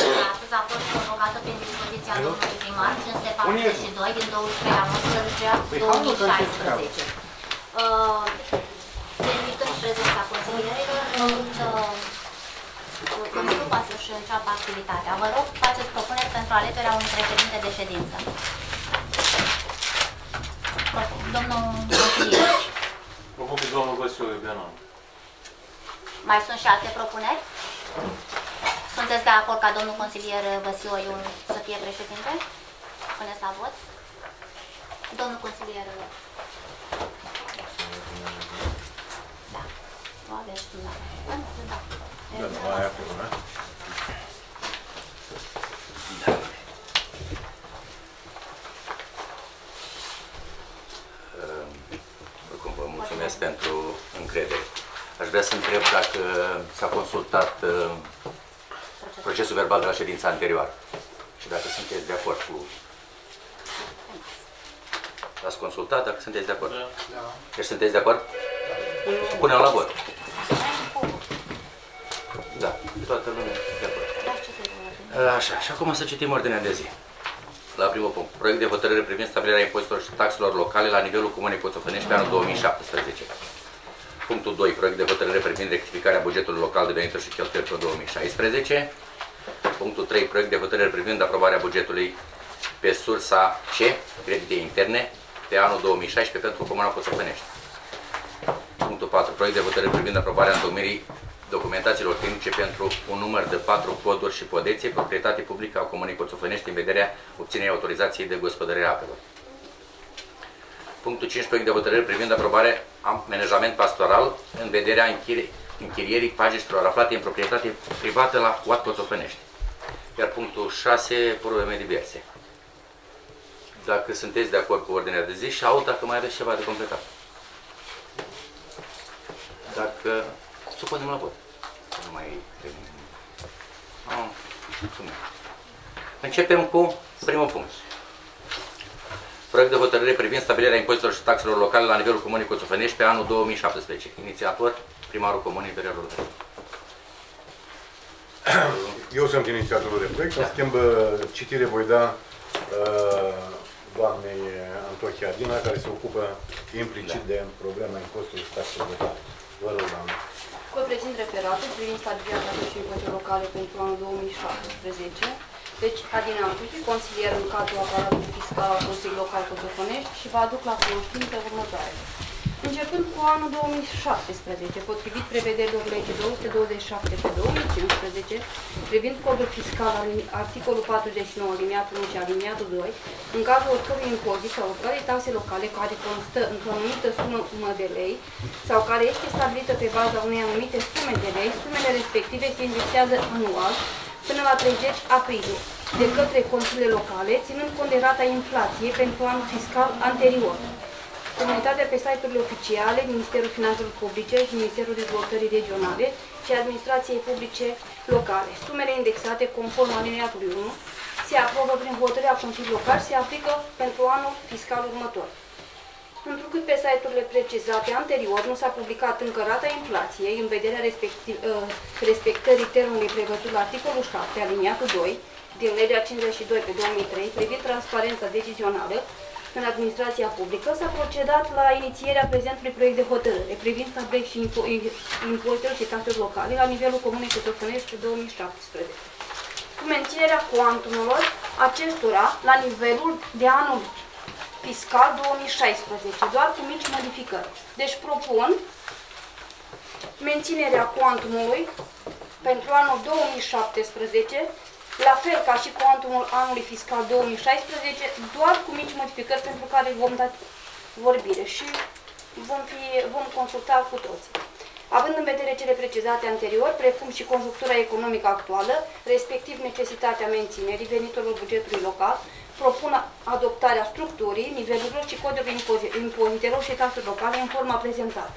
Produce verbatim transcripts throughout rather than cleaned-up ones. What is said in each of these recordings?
astăzi a fost prorogată prin dispoziția domnului primar cinci sute patruzeci și doi din douăzeci și trei a unsprezecea două mii șaisprezece. Verificând prezența consilierilor, Consiliul poate să-și înceapă activitatea. Vă rog, faceți propuneri pentru alegerea unui președinte de ședință. Domnul consilier. Propun pe domnul Văsiu Iubianan. Mai sunt și alte propuneri? Sunteți de acord ca domnul consilier Văsiu Iun să fie președinte? Puneți la vot. Domnul consilier. Da. Nu aveți dumneavoastră. Da. Da, nu mai ai acolo, da? Da. Oricum, vă mulțumesc pentru încredere. Aș vrea să întreb dacă s-a consultat uh, procesul verbal de la ședința anterioară și dacă sunteți de acord cu... L-ați consultat, dacă sunteți de acord? Da. Deci sunteți de acord? Da. Punem la vot. Da, toată lumea de acord. Așa, și acum să citim ordinea de zi. La primul punct. Proiect de hotărâre privind stabilirea impozitelor și taxelor locale la nivelul Comunei Coțofănești pe anul două mii șaptesprezece. Punctul doi. Proiect de hotărâre privind rectificarea bugetului local de venituri și cheltuieli pe două mii șaisprezece. Punctul trei. Proiect de hotărâre privind aprobarea bugetului pe sursa C, credite interne, pe anul două mii șaisprezece pentru Comuna Coțofănești. Punctul patru. Proiect de hotărâre privind aprobarea întocmirii documentațiilor tehnice pentru un număr de patru poduri și podețe, proprietate publică a Comunei Coțofănești în vederea obținerii autorizației de gospodărire a apelor. Punctul cinci. Proiect de hotărâre privind aprobarea amenajament pastoral în vederea închirierii pajiștilor aflate în proprietate privată la U A T Coțofănești. Iar punctul șase. Probleme diverse. Dacă sunteți de acord cu ordinea de zi și aud dacă mai aveți ceva de completat. Dacă... Supunem la vot. Nu mai trebuie. Ah, mulțumesc. Începem cu primul punct. Proiect de hotărâre privind stabilirea impozitelor și taxelor locale la nivelul Comunei Coțofănești pe anul două mii șaptesprezece. Inițiator, primarul Comunei Vioriel Rodău. Eu sunt inițiatorul de proiect. În schimb, citire voi da uh, doamnei Antochia Adina, care se ocupă implicit da. de problema impozitelor și taxelor locale. Vă rog, doamne. Vă prezint referatul privind stabilirea taxelor și impozitelor locale pentru anul două mii șaptesprezece. Deci, Adina Antochia, consilier în cadrul aparatului fiscal al Consiliului Local Coțofănești și vă aduc la cunoștință următoare. Începând cu anul două mii șaptesprezece, potrivit prevederilor legii două sute douăzeci și șapte pe două mii cincisprezece, privind codul fiscal articolul patruzeci și nouă, aliniatul unu și aliniatul doi, în cazul oricărui impozit sau oricărei taxe locale care constă într-o anumită sumă de lei sau care este stabilită pe baza unei anumite sume de lei, sumele respective se indexează anual până la treizeci aprilie, de către consiliile locale, ținând cont de rata inflației pentru anul fiscal anterior. Comunitatea pe site-urile oficiale, Ministerul Finanțelor Publice și Ministerul Dezvoltării Regionale și Administrației Publice Locale. Sumele indexate conform alineatului unu se aprobă prin hotărârea Consiliului Local și se aplică pentru anul fiscal următor. Întrucât pe site-urile precizate anterior nu s-a publicat încă rata inflației în vederea respectării termenului prevăzut la articolul șapte, aliniatul doi, din legea cincizeci și doi pe două mii trei, privind transparența decizională în administrația publică, s-a procedat la inițierea prezentului proiect de hotărâre privind stabilirea și impozitelor și taxelor locale la nivelul Comunei Coțofănești pe două mii șaptesprezece. Cu menținerea cuantumelor acestora la nivelul de anul fiscal două mii șaisprezece, doar cu mici modificări. Deci propun menținerea cuantumului pentru anul două mii șaptesprezece, la fel ca și cuantumul anului fiscal două mii șaisprezece, doar cu mici modificări pentru care vom da vorbire și vom, fi, vom consulta cu toții. Având în vedere cele precizate anterior, precum și conjunctura economică actuală, respectiv necesitatea menținerii veniturilor bugetului local, propun adoptarea structurii, nivelurilor și codurilor impozitelor și taxelor locale în forma prezentată.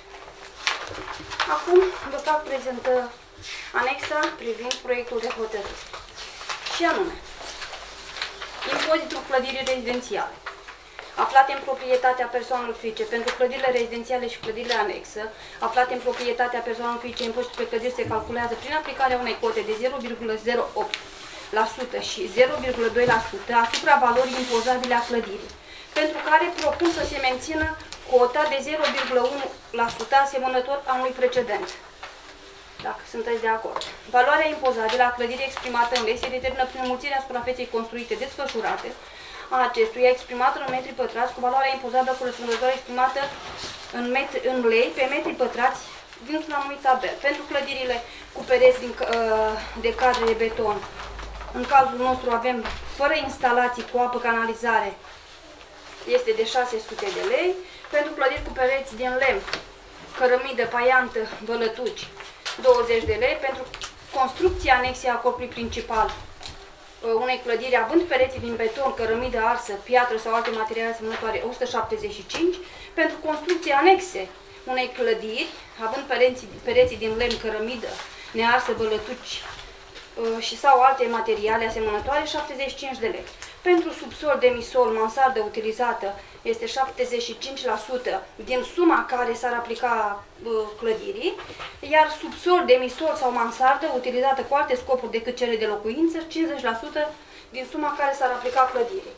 Acum vă fac prezentă anexa privind proiectul de hotărâre. Și anume, impozitul clădirii rezidențiale, aflate în proprietatea persoanelor fizice pentru clădirile rezidențiale și clădirile anexă, aflate în proprietatea persoanelor fizice, impozitul pe clădiri se calculează prin aplicarea unei cote de zero virgulă zero opt la sută și zero virgulă doi la sută asupra valorii impozabile a clădirii, pentru care propun să se mențină cota de zero virgulă unu la sută asemănător anului precedent. Dacă sunteți de acord. Valoarea impozabilă a clădirii exprimată în lei se determină prin înmulțirea suprafeței construite desfășurate a acestuia exprimată în metri pătrați cu valoarea impozabilă corespunzătoare exprimată în, metri, în lei pe metri pătrați dintr-un anumit tabel. Pentru clădirile cu pereți din, de cadre de beton, în cazul nostru avem fără instalații cu apă canalizare, este de șase sute de lei. Pentru clădiri cu pereți din lemn, cărămidă, paiantă, vălătuci, douăzeci de lei. Pentru construcția anexei a corpului principal unei clădiri, având pereții din beton, cărămidă arsă, piatră sau alte materiale asemănătoare, o sută șaptezeci și cinci. Pentru construcții anexe unei clădiri, având pereții, pereții din lemn, cărămidă, nearsă, bălătuci și sau alte materiale asemănătoare, șaptezeci și cinci de lei. Pentru subsol, demisol, mansardă utilizată este șaptezeci și cinci la sută din suma care s-ar aplica uh, clădirii, iar subsol, demisol sau mansardă utilizată cu alte scopuri decât cele de locuință, cincizeci la sută din suma care s-ar aplica clădirii.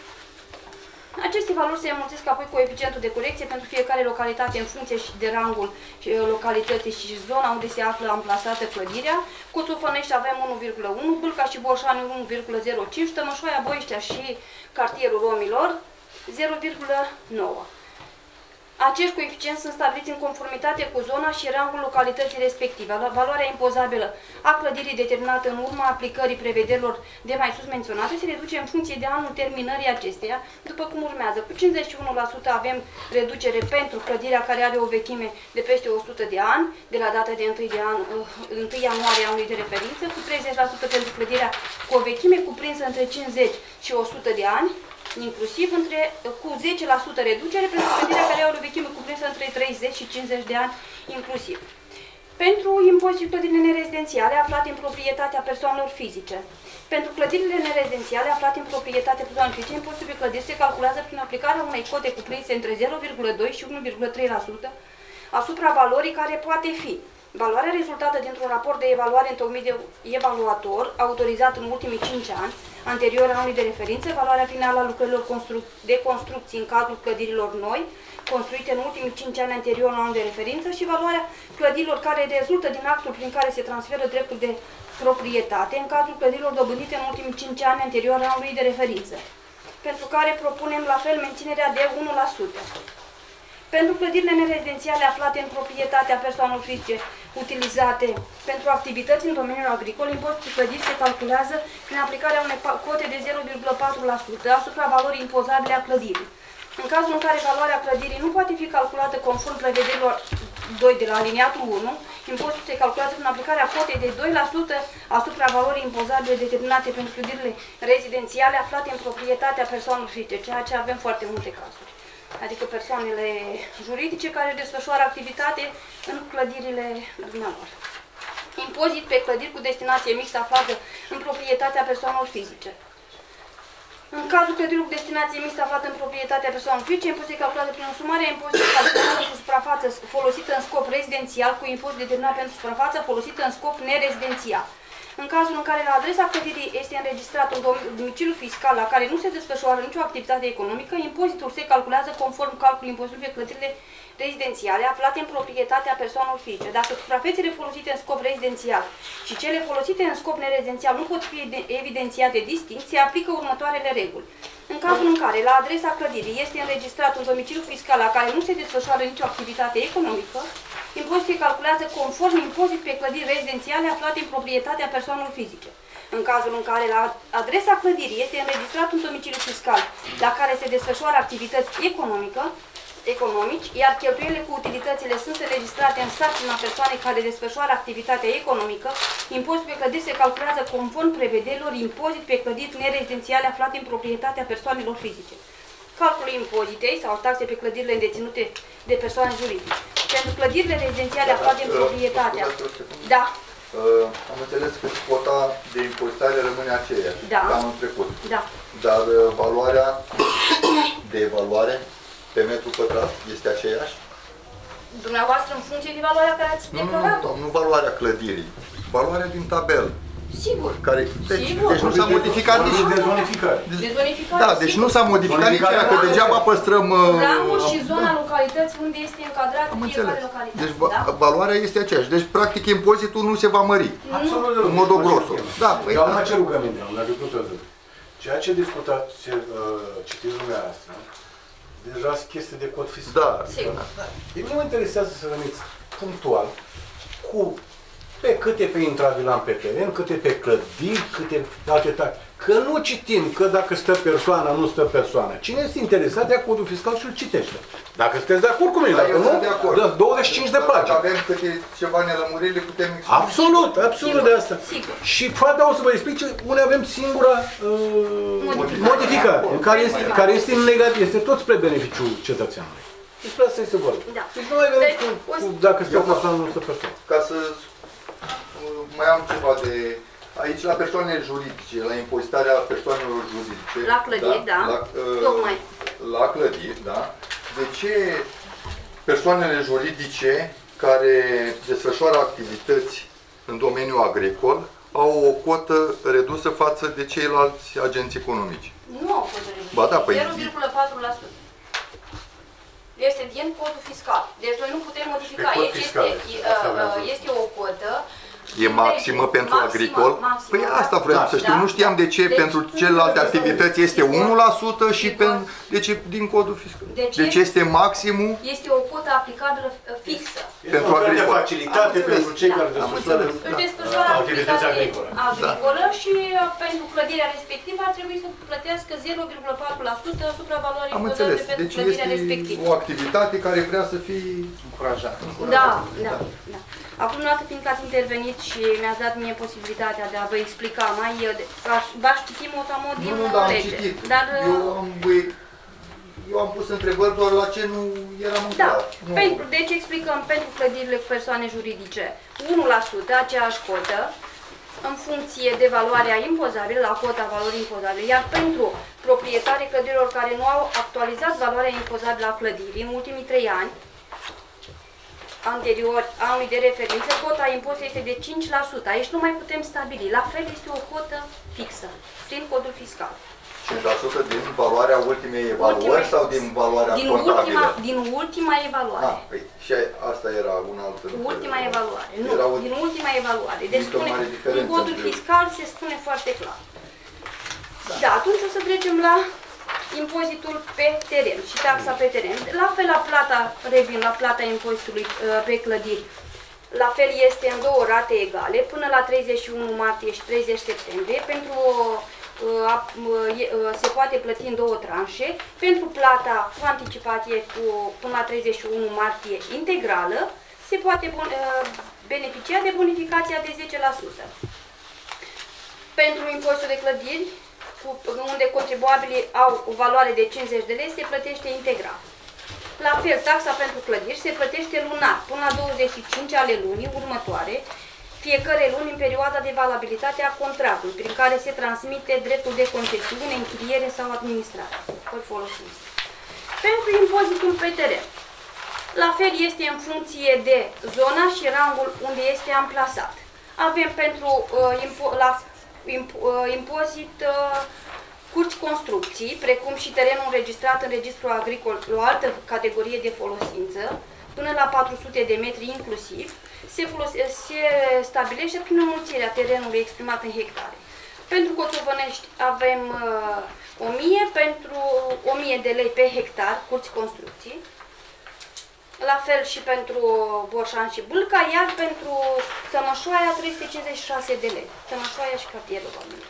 Aceste valori se înmulțesc apoi coeficientul de corecție pentru fiecare localitate în funcție și de rangul localității și zona unde se află amplasată clădirea. Coțofănești avem unu virgulă unu, Bâlca și Borșani unu virgulă zero cinci, Tămășoaia, Boiștea și cartierul Romilor zero virgulă nouă. Acești coeficienți sunt stabiliți în conformitate cu zona și rangul localității respective. Valoarea impozabilă a clădirii determinată în urma aplicării prevederilor de mai sus menționate se reduce în funcție de anul terminării acesteia, după cum urmează. Cu cincizeci și unu la sută avem reducere pentru clădirea care are o vechime de peste o sută de ani, de la data de unu, de an, unu ianuarie anului de referință, cu treizeci la sută pentru clădirea cu o vechime cuprinsă între cincizeci și o sută de ani, inclusiv între, cu zece la sută reducere pentru clădirea care are o vechime cuprinsă între treizeci și cincizeci de ani inclusiv. Pentru impozitul clădirile nerezidențiale aflate în proprietatea persoanelor fizice. Pentru clădirile nerezidențiale aflate în proprietatea persoanelor fizice, impozitul pe clădiri se calculează prin aplicarea unei cote cuprinse între zero virgulă doi și unu virgulă trei la sută asupra valorii care poate fi valoarea rezultată dintr-un raport de evaluare întocmit de evaluator, autorizat în ultimii cinci ani, anterior anului de referință, valoarea finală a lucrărilor construc de construcții în cadrul clădirilor noi, construite în ultimii cinci ani anterior anului de referință și valoarea clădirilor care rezultă din actul prin care se transferă dreptul de proprietate în cadrul clădirilor dobândite în ultimii cinci ani anterior anului de referință, pentru care propunem la fel menținerea de unu la sută. Pentru clădirile nerezidențiale aflate în proprietatea persoanelor fizice utilizate pentru activități în domeniul agricol, impozitul clădiri se calculează prin aplicarea unei cote de zero virgulă patru la sută asupra valorii impozabile a clădirii. În cazul în care valoarea clădirii nu poate fi calculată conform prevederilor doi de la aliniatul unu, impozitul se calculează prin aplicarea cotei de doi la sută asupra valorii impozabile determinate pentru clădirile rezidențiale aflate în proprietatea persoanelor fizice, ceea ce avem foarte multe cazuri. Adică persoanele juridice care desfășoară activitate în clădirile dumneavoastră. Impozit pe clădiri cu destinație mixtă aflată în proprietatea persoanelor fizice. În cazul clădirilor cu destinație mixtă aflată în proprietatea persoanelor fizice, impozitul calculat prin însumarea impozitului calculat cu suprafață folosită în scop rezidențial cu impozit determinat pentru suprafața folosită în scop nerezidențial. În cazul în care la adresa clădirii este înregistrat un domiciliu fiscal la care nu se desfășoară nicio activitate economică, impozitul se calculează conform calculului impozitului pe clădirile rezidențiale aflate în proprietatea persoanelor fizice. Dacă suprafețele folosite în scop rezidențial și cele folosite în scop nerezidențial nu pot fi evidențiate distinct, se aplică următoarele reguli. În cazul în care la adresa clădirii este înregistrat un domiciliu fiscal la care nu se desfășoară nicio activitate economică, impozitul se calculează conform impozit pe clădiri rezidențiale aflate în proprietatea persoanelor fizice. În cazul în care la adresa clădirii este înregistrat un domiciliu fiscal la care se desfășoară activități economică, economici, iar cheltuielile cu utilitățile sunt înregistrate în sarcina persoanei care desfășoară activitatea economică, impozitul pe clădiri se calculează conform prevederilor impozit pe clădiri nerezidențiale aflate în proprietatea persoanelor fizice. Calculul impozitei sau taxe pe clădirile îndeținute de persoane juridice. Pentru clădirile rezidențiale aflate în proprietatea. Da. Uh, am înțeles că cota de impozitare rămâne aceeași, da, ca anul trecut. Da. Dar uh, valoarea de evaluare pe metru pătrat este aceeași? Dumneavoastră, în funcție de valoarea care ați declarat-o? Nu, nu, nu, nu valoarea clădirii. Valoarea din tabel. Sigur. Care, deci, Sigur. deci nu s-a modificat nici... Dezonificare. Dezonificare. Da, deci nu s-a modificat nici aia, că degeaba păstrăm... Ramul și zona localității unde este încadrată Am fiecare înțeles. localitate. Deci da? valoarea este aceeași. Deci, practic, impozitul nu se va mări. Absolut. În mod grosul. Da, păi, Dar da. numai ce rugăminte am, la agricultorul. Ceea ce discutați, ce uh, citiți dumneavoastră, deja sunt chestii de cod fiscal. Da. Sigur. Pe mine mă interesează să veniți punctual cu pe câte pe intravilan pe teren, câte pe clădiri, câte alte taxe. Că nu citim că dacă stă persoana, nu stă persoana. Cine este interesat de codul fiscal și îl citește. Dacă sunteți de acord cu mine, Da, dacă eu nu, sunt de acord. dă douăzeci și cinci de Dacă pagini. avem câte ceva nelămuriri, le putem explica. Absolut, absolut de asta. Sigur. Și fata o să vă explice unde avem singura uh, Modificare. modificare, în care este, care este negativ, este tot spre beneficiul cetățeanului. Despre asta este vorba. Da. Deci nu mai veniți Deci, cu, o să- cu dacă stă persoană, nu stă persoană. Ca să uh, mai am ceva de... Aici, la persoanele juridice, la impozitarea persoanelor juridice... La clădiri, da. La, uh, Tocmai. La clădiri, da. De ce persoanele juridice care desfășoară activități în domeniul agricol au o cotă redusă față de ceilalți agenți economici? Nu au fost reduse. Ba da, păi- zero virgulă patru la sută. Este din codul fiscal. Deci noi nu putem modifica. Pe cod Este, fiscal. este, Asta vreau să- este o cotă. E maximă pentru Maximă, agricol? maximă, Păi da. asta vreau Da. să știu. Da. Nu știam de ce Deci, pentru celelalte activități este unu la sută și Sigur. pentru... Deci e din codul fiscal. Deci Deci este- este maximul Este o cotă aplicabilă uh, fixă. pentru Este un fel de agricol. facilitate Am pentru cei Da. care Am desfășoară înțeles. Pentru desfășurarea activități activității agricole. agricolă și uh, pentru clădirea respectivă ar trebui să plătească zero virgulă patru la sută asupra valorii Am impozabile înțeles. pentru Deci clădirea este respectivă. o activitate care vrea să fie încurajată. Da, da, da. Acum, dată fiindcă ați intervenit și mi-ați dat mie posibilitatea de a vă explica mai, eu de- aș- v-aș citi motamod din Nu, nu, dar am lege. citit. Dar, Eu am, băi, eu am pus întrebări doar la ce nu eram în da, clar. Nu. pentru, deci explicăm pentru clădirile cu persoane juridice unu la sută, aceeași cotă, în funcție de valoarea impozabilă, la cota valorii impozabile, iar pentru proprietarii clădirilor care nu au actualizat valoarea impozabilă a clădirii în ultimii trei ani, anterior anului de referință, cota impozitului este de cinci la sută. Aici nu mai putem stabili. La fel este o cotă fixă, prin codul fiscal. cinci la sută din valoarea ultimei evaluări Ultimei- sau din valoarea Din contabilă? ultima, din ultima evaluare. Ah, păi, și asta era un alt... Ultima evaluare. Nu, Era o... din ultima evaluare. Deci Există o spune, mare în diferență codul între- fiscal se spune foarte clar. Da, atunci o să trecem la impozitul pe teren și taxa pe teren. La fel la plata, revin la plata impozitului uh, pe clădiri. La fel este în două rate egale, până la treizeci și unu martie și treizeci septembrie. Pentru uh, a, uh, e- uh, se poate plăti în două tranșe. Pentru plata cu anticipație cu, până la treizeci și unu martie integrală, se poate bun, uh, beneficia de bonificația de zece la sută. Pentru impozitul de clădiri, cu, unde contribuabilii au o valoare de cincizeci de lei, se plătește integral. La fel, taxa pentru clădiri se plătește lunar, până la douăzeci și cinci ale lunii următoare, fiecare luni în perioada de valabilitate a contractului, prin care se transmite dreptul de concesiune, închiriere sau administrare. Îl folosim. Pentru impozitul pe teren, la fel este în funcție de zona și rangul unde este amplasat. Avem pentru uh, impo la imp uh, impozit uh, curți construcții, precum și terenul înregistrat în registrul agricol, o altă categorie de folosință, până la patru sute de metri inclusiv, se, se stabilește prin înmulțirea terenului exprimat în hectare. Pentru Coțovănești avem uh, o mie, pentru o mie de lei pe hectar, curți construcții, la fel și pentru Borșan și Bâlca, iar pentru Tămășoaia trei sute cincizeci și șase de lei. Tămășoaia și cartierul Valmic.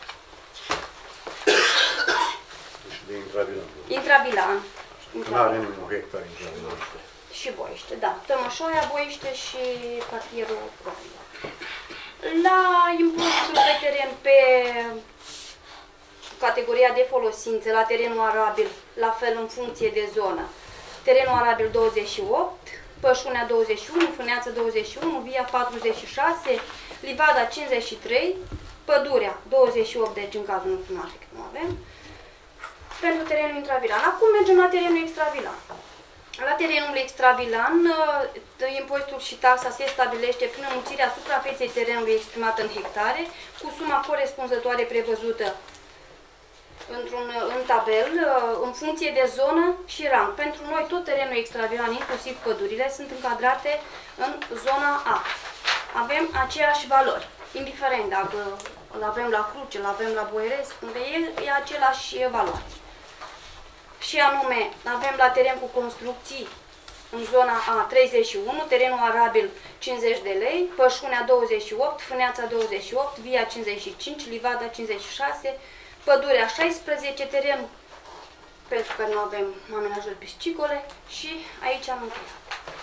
Deci de intravilan. Intravilan. Nu are nimeni un hectar intravilan. Și Boiște, da. Tămășoaia, Boiște și cartierul Valmic. La impozitul pe teren pe categoria de folosință, la terenul arabil, la fel în funcție de zonă. Terenul arabil douăzeci și opt, Pășunea douăzeci și unu, Fâneață douăzeci și unu, Via patruzeci și șase, Livada cincizeci și trei, Pădurea douăzeci și opt, deci în cazul nostru nu afect, nu avem. Pentru terenul intravilan. Acum mergem la terenul extravilan. La terenul extravilan, impozitul și taxa se stabilește prin înmulțirea suprafeței terenului exprimată în hectare cu suma corespunzătoare prevăzută într-un în tabel, în funcție de zonă și rang. Pentru noi, tot terenul extravilan, inclusiv pădurile, sunt încadrate în zona A. Avem aceeași valori, indiferent dacă îl avem la Cruce, îl avem la Boieresc, unde e, e același valoare. Și anume, avem la teren cu construcții în zona A treizeci și unu, terenul arabil cincizeci de lei, Pășunea douăzeci și opt, Fâneața douăzeci și opt, Via cincizeci și cinci, Livada cincizeci și șase, Pădurea șaisprezece, teren pentru că nu avem amenajări piscicole și aici am încheiat.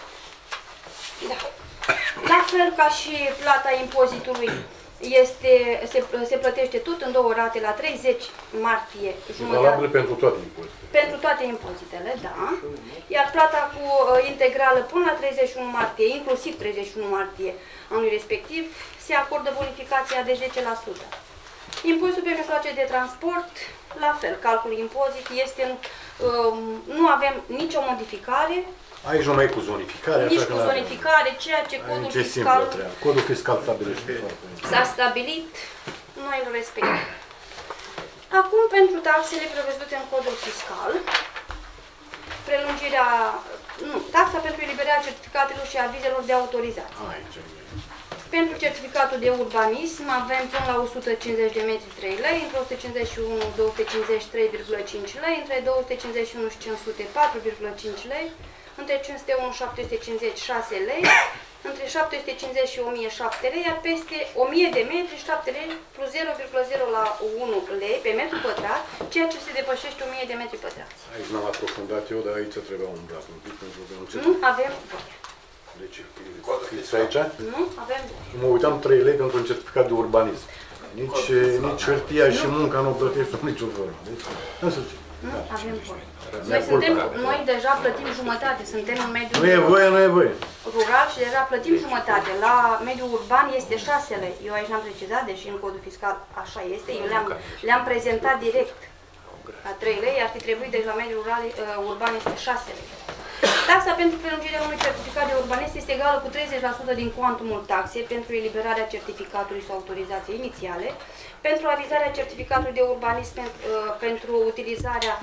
Da. La fel ca și plata impozitului este, se, se plătește tot în două rate la treizeci martie jumătate. Valabil pentru toate impozitele. Pentru toate impozitele, da. Iar plata cu uh, integrală până la treizeci și unu martie, inclusiv treizeci și unu martie anului respectiv, se acordă bonificația de zece la sută. Impozitul pe mijloace de transport, la fel, calculul impozit este, uh, nu avem nicio modificare. Aici nu mai e cu zonificare. Nici cu zonificare, ceea ce codul fiscal... Codul fiscal stabilește. S-a stabilit, noi îl respectăm. Acum, pentru taxele prevăzute în codul fiscal, prelungirea, nu, taxa pentru eliberarea certificatelor și avizelor de autorizare. Aici. Pentru certificatul de urbanism avem până la o sută cincizeci de metri trei lei, între o sută cincizeci și unu două sute cincizeci trei virgulă cinci lei, între două sute cincizeci și unu și cinci sute patru virgulă cinci lei, între cinci sute unu și șapte sute cincizeci șase lei, între șapte sute cincizeci și o mie șapte lei, iar peste o mie de metri șapte lei plus zero virgulă zero la unu lei pe metru pătrat, ceea ce se depășește o mie de metri pătrați. Aici n-am aprofundat eu, dar aici trebuia umblat un pic pentru că nu ce... Nu avem voie. Deci, fiți aici? Nu avem voie. Mă uitam trei lei pentru un certificat de urbanism. Nici, nici hârtia și munca nu plătești în nicio formă. Deci, în sfârșit. Nu avem voie. Noi, suntem, noi deja plătim jumătate, suntem în mediul Nu e voie, nu e voie. rural și deja plătim jumătate. La mediul urban este șase lei. Eu aici n-am precizat, deși în codul fiscal așa este. Eu le-am le-am prezentat direct la trei lei, ar fi trebuit, deci la mediul rural, uh, urban este șase lei. Taxa pentru prelungirea unui certificat de urbanist este egală cu treizeci la sută din cuantumul taxei pentru eliberarea certificatului sau autorizației inițiale, pentru avizarea certificatului de urbanism pentru, uh, pentru utilizarea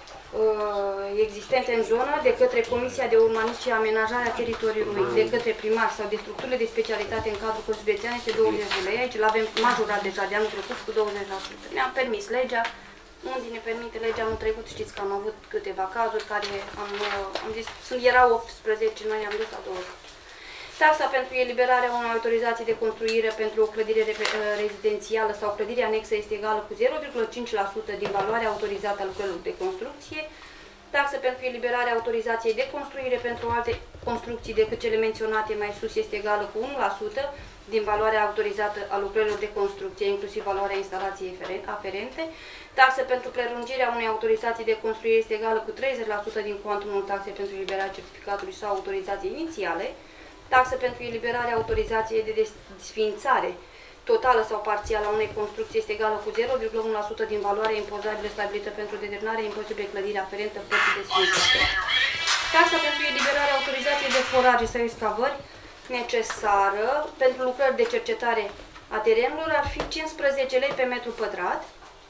uh, existente în zonă de către Comisia de Urbanism și Amenajarea Teritoriului, de către primar sau de structurile de specialitate în cadrul Consiliului Județean este douăzeci de lei. Aici l-avem majorat deja de anul trecut cu douăzeci la sută. Ne-am permis legea. Unde ne permite legea anul trecut, știți că am avut câteva cazuri care am, am zis, sunt, erau optsprezece, noi am dus la douăzeci. Taxa pentru eliberarea unei autorizații de construire pentru o clădire rezidențială sau clădire anexă este egală cu zero virgulă cinci la sută din valoarea autorizată a lucrărilor de construcție. Taxa pentru eliberarea autorizației de construire pentru alte construcții decât cele menționate mai sus este egală cu unu la sută din valoarea autorizată a lucrărilor de construcție, inclusiv valoarea instalației aferente. Taxa pentru prelungirea unei autorizații de construire este egală cu treizeci la sută din cuantumul taxei pentru eliberarea certificatului sau autorizației inițiale. Taxa pentru eliberarea autorizației de desființare totală sau parțială a unei construcții este egală cu zero virgulă unu la sută din valoarea impozabilă stabilită pentru determinarea impozitului pe clădire aferentă plății desființate. Taxa pentru eliberarea autorizației de foraje sau excavări necesară pentru lucrări de cercetare a terenurilor ar fi cincisprezece lei pe metru pătrat.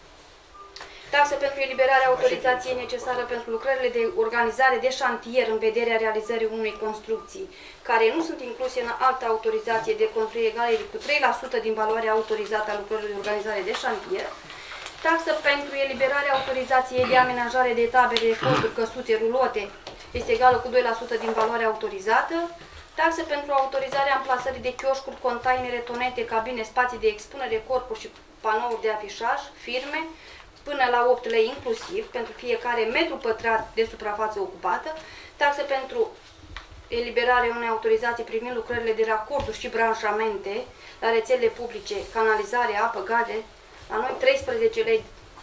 Taxa pentru eliberarea autorizației necesară pentru lucrările de organizare de șantier în vederea realizării unei construcții, care nu sunt incluse în altă autorizație de construire egală cu trei la sută din valoarea autorizată a lucrărilor de organizare de șantier. Taxa pentru eliberarea autorizației de amenajare de tabere, de poduri, căsuțe, rulote este egală cu doi la sută din valoarea autorizată. Taxă pentru autorizarea amplasării de chioșcuri, containere, tonete, cabine, spații de expunere, corpuri și panouri de afișaj, firme, până la opt lei inclusiv, pentru fiecare metru pătrat de suprafață ocupată. Taxă pentru eliberarea unei autorizații privind lucrările de racorduri și branșamente la rețelele publice, canalizare, apă, gaze, la noi treisprezece lei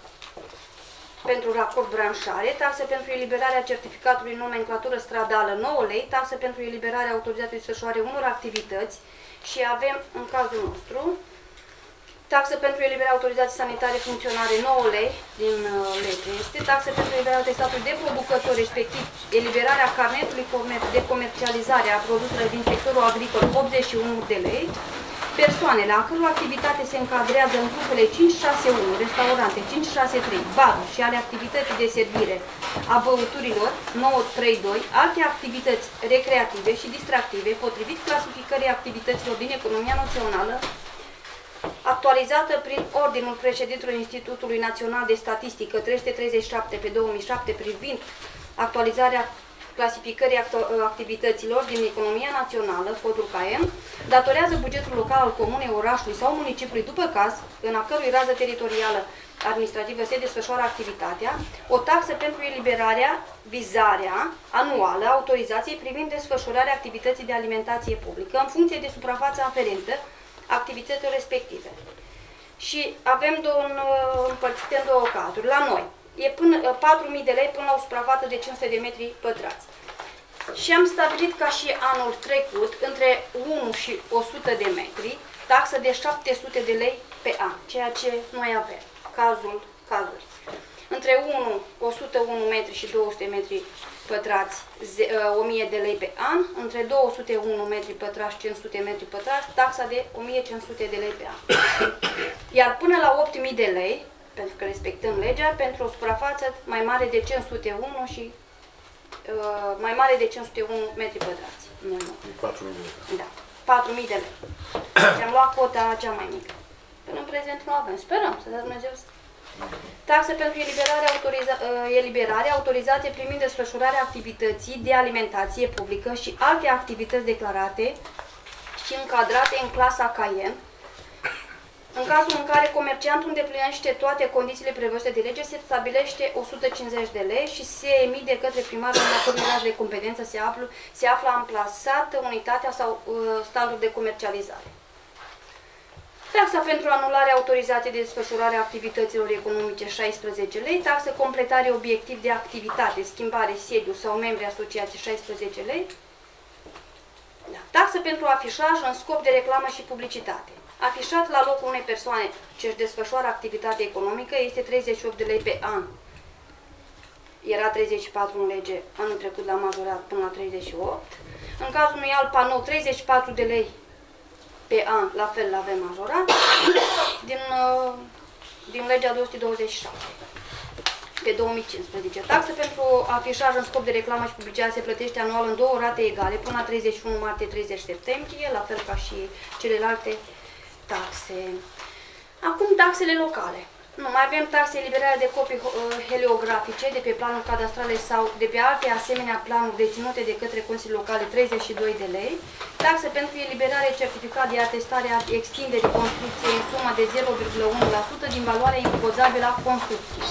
pentru racord branșare, taxă pentru eliberarea certificatului nomenclatură stradală nouă lei, taxă pentru eliberarea autorizației de desfășurare unor activități și avem, în cazul nostru, Taxă pentru eliberarea autorizației sanitare funcționare nouă lei din uh, lege este. Taxă pentru eliberarea atestatului de producător, respectiv eliberarea carnetului de comercializare a produselor din sectorul agricol optzeci și unu de lei. Persoanele a căror activitate se încadrează în grupele cinci șase unu, restaurante, cinci șase trei, baruri și ale activității de servire a băuturilor nouă trei doi, alte activități recreative și distractive, potrivit clasificării activităților din economia națională, actualizată prin ordinul președintelui Institutului Național de Statistică trei sute treizeci și șapte pe două mii șapte privind actualizarea clasificării activităților din economia națională, codul K M, datorează bugetul local al comunei, orașului sau municipiului, după caz, în a cărui rază teritorială administrativă se desfășoară activitatea, o taxă pentru eliberarea, vizarea anuală a autorizației privind desfășurarea activității de alimentație publică în funcție de suprafața aferentă activităților respective. Și avem un împărțite în două cazuri. La noi e până patru mii de lei până la o suprafață de cinci sute de metri pătrați. Și am stabilit ca și anul trecut, între unu și o sută de metri, taxă de șapte sute de lei pe an, ceea ce noi avem, cazul, cazuri. Între unu, o sută unu metri și două sute metri pătrați, o mie de lei pe an, între două sute unu metri pătrați, cinci sute metri pătrați, taxa de o mie cinci sute de lei pe an. Iar până la opt mii de lei, pentru că respectăm legea, pentru o suprafață mai mare de cinci sute unu și uh, mai mare de cinci sute unu metri pătrați. patru mii de lei. Da, patru mii de lei. Și am luat cota cea mai mică. Până în prezent nu avem. Sperăm să dea Dumnezeu să... Taxă pentru eliberarea, autoriza eliberarea autorizație primind desfășurarea activității de alimentație publică și alte activități declarate și încadrate în clasa K M, în cazul în care comerciantul îndeplinește toate condițiile prevăzute de lege, se stabilește o sută cincizeci de lei și se emite de către primarul în cărui raj de competență se află, se află amplasată unitatea sau uh, standul de comercializare. Taxa pentru anularea autorizației de desfășurare a activităților economice șaisprezece lei, taxă completare obiectiv de activitate, schimbare, sediu sau membri asociații șaisprezece lei, da. Taxă pentru afișaj în scop de reclamă și publicitate. Afișat la locul unei persoane ce își desfășoară activitate economică este treizeci și opt de lei pe an. Era treizeci și patru în lege, anul trecut l-am majorat până la treizeci și opt. În cazul unui alt panou, treizeci și patru de lei pe an, la fel l-avem majorat, din, din legea două sute douăzeci și șapte pe două mii cincisprezece. Taxă pentru afișaj în scop de reclamă și publicitate se plătește anual în două rate egale până la treizeci și unu martie treizeci septembrie, la fel ca și celelalte taxe. Acum taxele locale. Nu, mai avem taxe eliberare de copii heliografice de pe planuri cadastrale sau de pe alte asemenea planuri deținute de către Consiliul Locale treizeci și doi de lei. Taxe pentru eliberare certificat de atestare a extinderii construcției în sumă de zero virgulă unu la sută din valoarea impozabilă a construcției.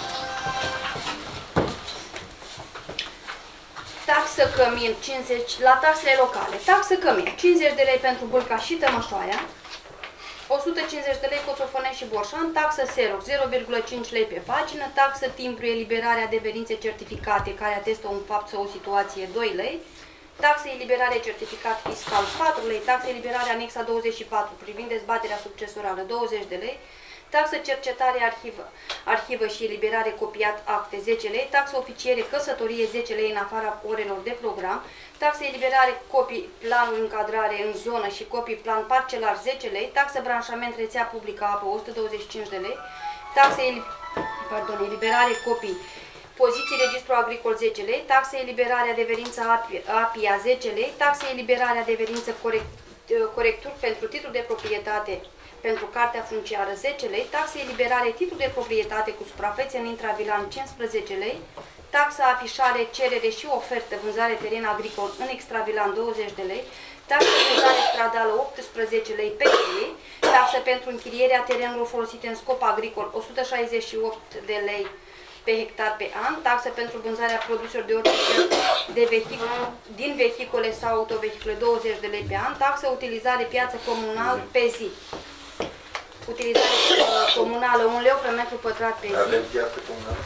Taxă cămin, cincizeci, la taxele locale. Taxă cămin, cincizeci de lei pentru Bulca și Tămășoaia, o sută cincizeci de lei Coțofanei și Borșan, taxă Xerox zero virgulă cinci lei pe pagină, taxă timbru eliberare adeverințe certificate care atestă un fapt sau o situație doi lei, taxă eliberare certificat fiscal patru lei, taxă eliberare anexa douăzeci și patru privind dezbaterea succesorală douăzeci de lei, taxă cercetare arhivă, arhivă și eliberare copiat acte zece lei, taxă oficiere căsătorie zece lei în afara orelor de program, taxă eliberare copii planul încadrare în zonă și copii plan parcelar zece lei, taxă branșament rețea publică apă o sută douăzeci și cinci de lei, taxă eli pardon, eliberare copii poziții registru agricol zece lei, taxă eliberare adeverință APIA zece lei, taxă eliberare adeverință corect, corecturi pentru titlu de proprietate pentru cartea funciară zece lei, taxe eliberare titlu de proprietate cu suprafețe în intravilan cincisprezece lei, taxa afișare, cerere și ofertă, vânzare teren agricol în extravilan douăzeci de lei, taxa vânzare stradală optsprezece lei pe lei, taxă pentru închirierea terenurilor folosite în scop agricol o sută șaizeci și opt de lei pe hectar pe an, taxă pentru vânzarea produselor de orice fel de vehicule, din vehicule sau autovehicule douăzeci de lei pe an, taxă utilizare piață comunal pe zi. Utilizare uh, comunală, un leu pe metru pătrat pe zi. Avem piață comunală?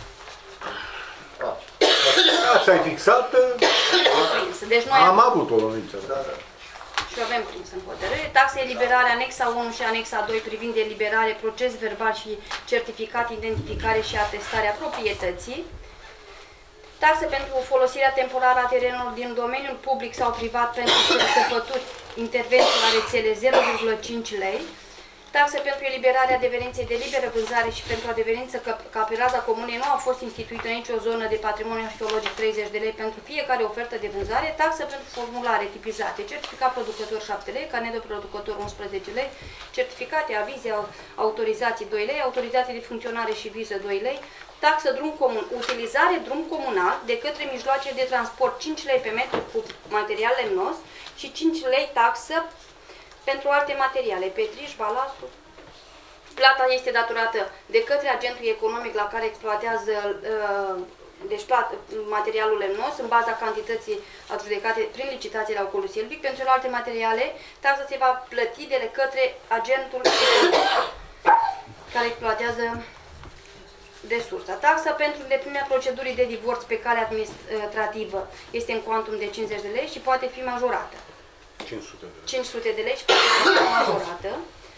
Asta e fixată. Deci noi am avut-o în da, da. și o avem prins în hotărâre, taxe eliberare anexa unu și anexa doi privind eliberare, proces verbal și certificat, identificare și atestarea proprietății, taxe pentru folosirea temporară a terenurilor din domeniul public sau privat pentru săpături, intervenții la rețele zero virgulă cinci lei, taxe pentru eliberarea adeverinței de liberă vânzare și pentru adeverință că, că pe raza comunei nu a fost instituită nicio zonă de patrimoniu arheologic treizeci de lei pentru fiecare ofertă de vânzare, taxă pentru formulare tipizate, certificat producător șapte lei, carnet de producător unsprezece lei, certificate, avize, autorizații doi lei, autorizații de funcționare și viză doi lei, taxă drum comun, utilizare drum comunal de către mijloace de transport cinci lei pe metru cu material lemnos și cinci lei taxă pentru alte materiale, petriș, balastru. Plata este datorată de către agentul economic la care exploatează uh, deci plat, materialul lemnos în baza cantității adjudecate prin licitație la ocolul silvic. Pentru celelalte materiale, taxa se va plăti de către agentul care exploatează resursa. Taxa pentru îndeplinirea procedurii de divorț pe cale administrativă este în cuantum de cincizeci de lei și poate fi majorată. cinci sute de lei și poate fi majorată.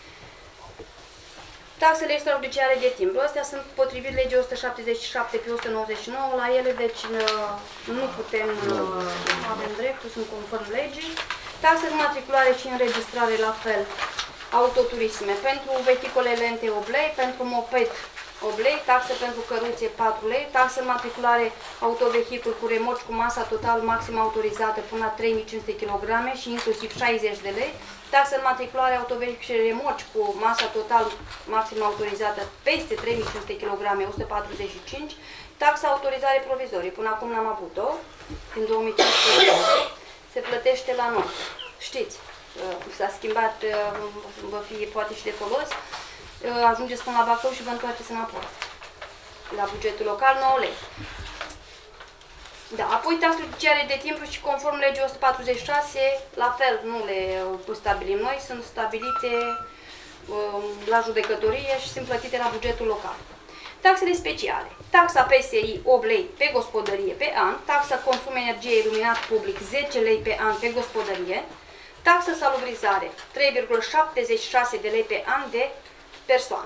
Taxele extrajudiciare de timbru. Astea sunt potrivit legii o sută șaptezeci și șapte pe o sută nouăzeci și nouă la ele, deci nu putem, nu avem dreptul, sunt conform legii. Taxe de matriculare și înregistrare la fel. Autoturisme. Pentru vehicule lente opt lei, pentru moped opt lei, taxe pentru căruțe patru lei, taxe în matriculare autovehicul cu remorci cu masa total maximă autorizată până la trei mii cinci sute kilograme și inclusiv șaizeci de lei, taxe în matriculare autovehicul și remorci cu masa total maximă autorizată peste trei mii cinci sute kilograme, o sută patruzeci și cinci, taxa autorizare provizorie, până acum n-am avut-o, din două mii cincisprezece, se plătește la noi. Știți, s-a schimbat, vă fi poate și de folos, ajungeți până la Bacău și vă întoarceți înapoi. La bugetul local, nouă lei. Da, apoi taxele judiciare de timbru și conform legii o sută patruzeci și șase, la fel nu le stabilim noi, sunt stabilite um, la judecătorie și sunt plătite la bugetul local. Taxele speciale. Taxa P S I opt lei pe gospodărie pe an, taxa consum energie iluminat public zece lei pe an pe gospodărie, taxă salubrizare trei virgulă șaptezeci și șase de lei pe an de persoană.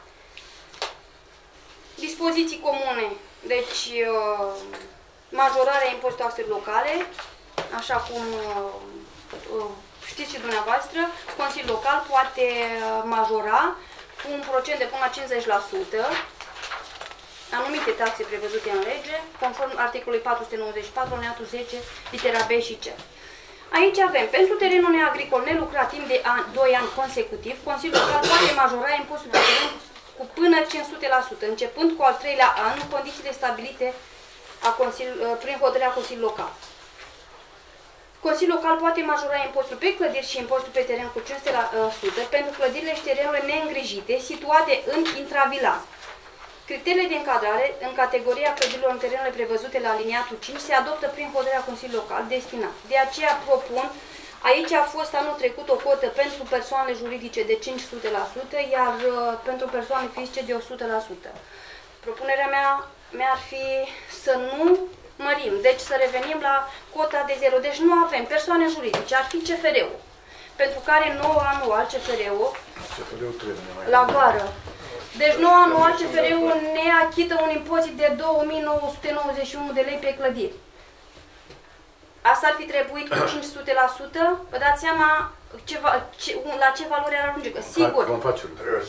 Dispoziții comune, deci majorarea impozitului taxelor locale, așa cum știți și dumneavoastră, Consiliul Local poate majora cu un procent de până la cincizeci la sută anumite taxe prevăzute în lege, conform articolului patru sute nouăzeci și patru, alineatul zece, litera B și C. Aici avem, pentru terenul neagricol nelucrat timp de an, doi ani consecutiv, Consiliul Local poate majora impozitul pe teren cu până cinci sute la sută, începând cu al treilea an, în condițiile stabilite a prin hotărârea Consiliului Local. Consiliul Local poate majora impozitul pe clădiri și impozitul pe teren cu cinci sute la sută pentru clădirile și terenurile neîngrijite situate în intravilan. Criteriile de încadrare în categoria clădirilor în terenurile prevăzute la aliniatul cinci se adoptă prin hotărârea Consiliului Local destinat. De aceea propun, aici a fost anul trecut o cotă pentru persoanele juridice de cinci sute la sută, iar uh, pentru persoane fizice de o sută la sută. Propunerea mea mi-ar fi să nu mărim, deci să revenim la cota de zero. Deci nu avem persoane juridice, ar fi C F R-ul, pentru care nouă anual C F R-ul la gară. Deci nou anual C F R-ul ne achită un impozit de două mii nouă sute nouăzeci și unu de lei pe clădiri. Asta ar fi trebuit cu cinci sute la sută. Vă dați seama ce, ce, la ce valoare ar ajunge? Că sigur. Vom face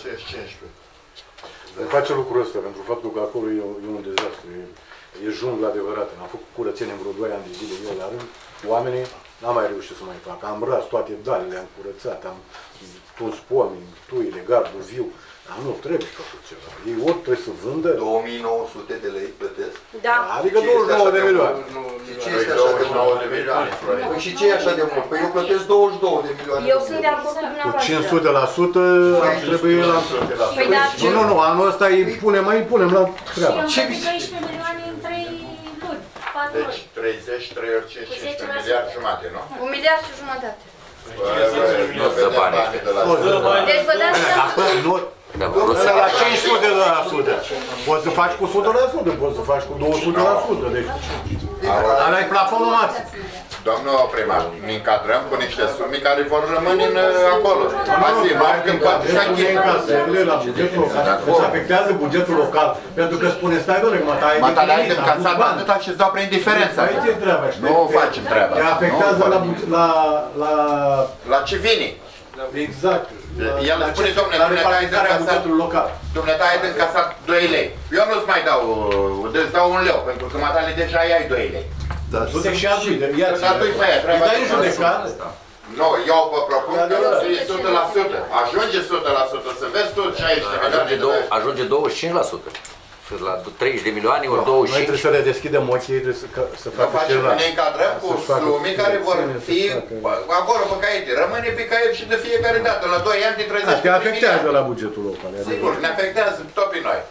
Vom face lucrul ăsta pentru faptul că acolo e, e un dezastru. E, e jungla adevărat. Am făcut curățenie în vreo doi ani de zile eu la rând. Oamenii n-am mai reușit să mai fac. Am ras toate dalele, am curățat, am tuns pomii, tuile, gardul viu. Dar nu, trebuie făcut ceva. Ei ori trebuie să vândă... două mii nouă sute de lei plătesc? Da. Adică douăzeci și nouă de milioane. Și ce este așa de mult? de milioane? Păi și ce e așa de mult? Păi eu plătesc douăzeci și două de milioane. Eu sunt de acord cu dumneavoastră. Cu cinci sute la sută trebuie la... Păi da, nu, nu, nu, anul ăsta îi punem, mai punem la treaba. Și am plătit doisprezece milioane în trei luni, patru luni. Deci treizeci, trei ori cinci, cincisprezece miliarde jumate, nu? Un miliard și jumătate. Nu se bani de la Deci vă dați seama... Până la cinci sute la sută. Poți să faci cu o sută la sută, poți să faci cu două sute la sută. Deci, ăla e plafonul maxim. Domnul primar, ne încadrăm cu niște sume care vor rămâne în, acolo. Masiv, mai când poate și Trebuie încasările la bugetul local. Deci afectează bugetul local. Pentru că spune, stai doamne, mă taie de Mata chirii, de încasat atâta și îți dau prin diferență. Aici e treaba, știi? Nu facem treaba. Te afectează la, la, la... La ce vine? Exact. El îmi spune, domnule, la dumneavoastră ai de repartizarea încasat, bugetului local. dumneavoastră ai de încasat doi lei. Eu nu-ți mai dau, îți dau un leu, pentru că matale deja ai doi lei. Du-te și adui, ia-ți. Să adui pe aia, Îi treaba dai în judecat. Nu, eu vă propun că să fie o sută la sută. Ajunge o sută la sută, să vezi tu șaizeci de milioane de lei. Ajunge douăzeci și cinci la sută. La treizeci de milioane ori douăzeci și cinci. Noi trebuie să le deschidem ochii, trebuie să, să Să facă facem, ceva. ne încadrăm cu sume care vor fi acolo pe caiete. Rămâne pe caiet și de fiecare dată, la doi ani de treizeci Te afectează la bugetul local. Sigur, ne afectează tot pe noi.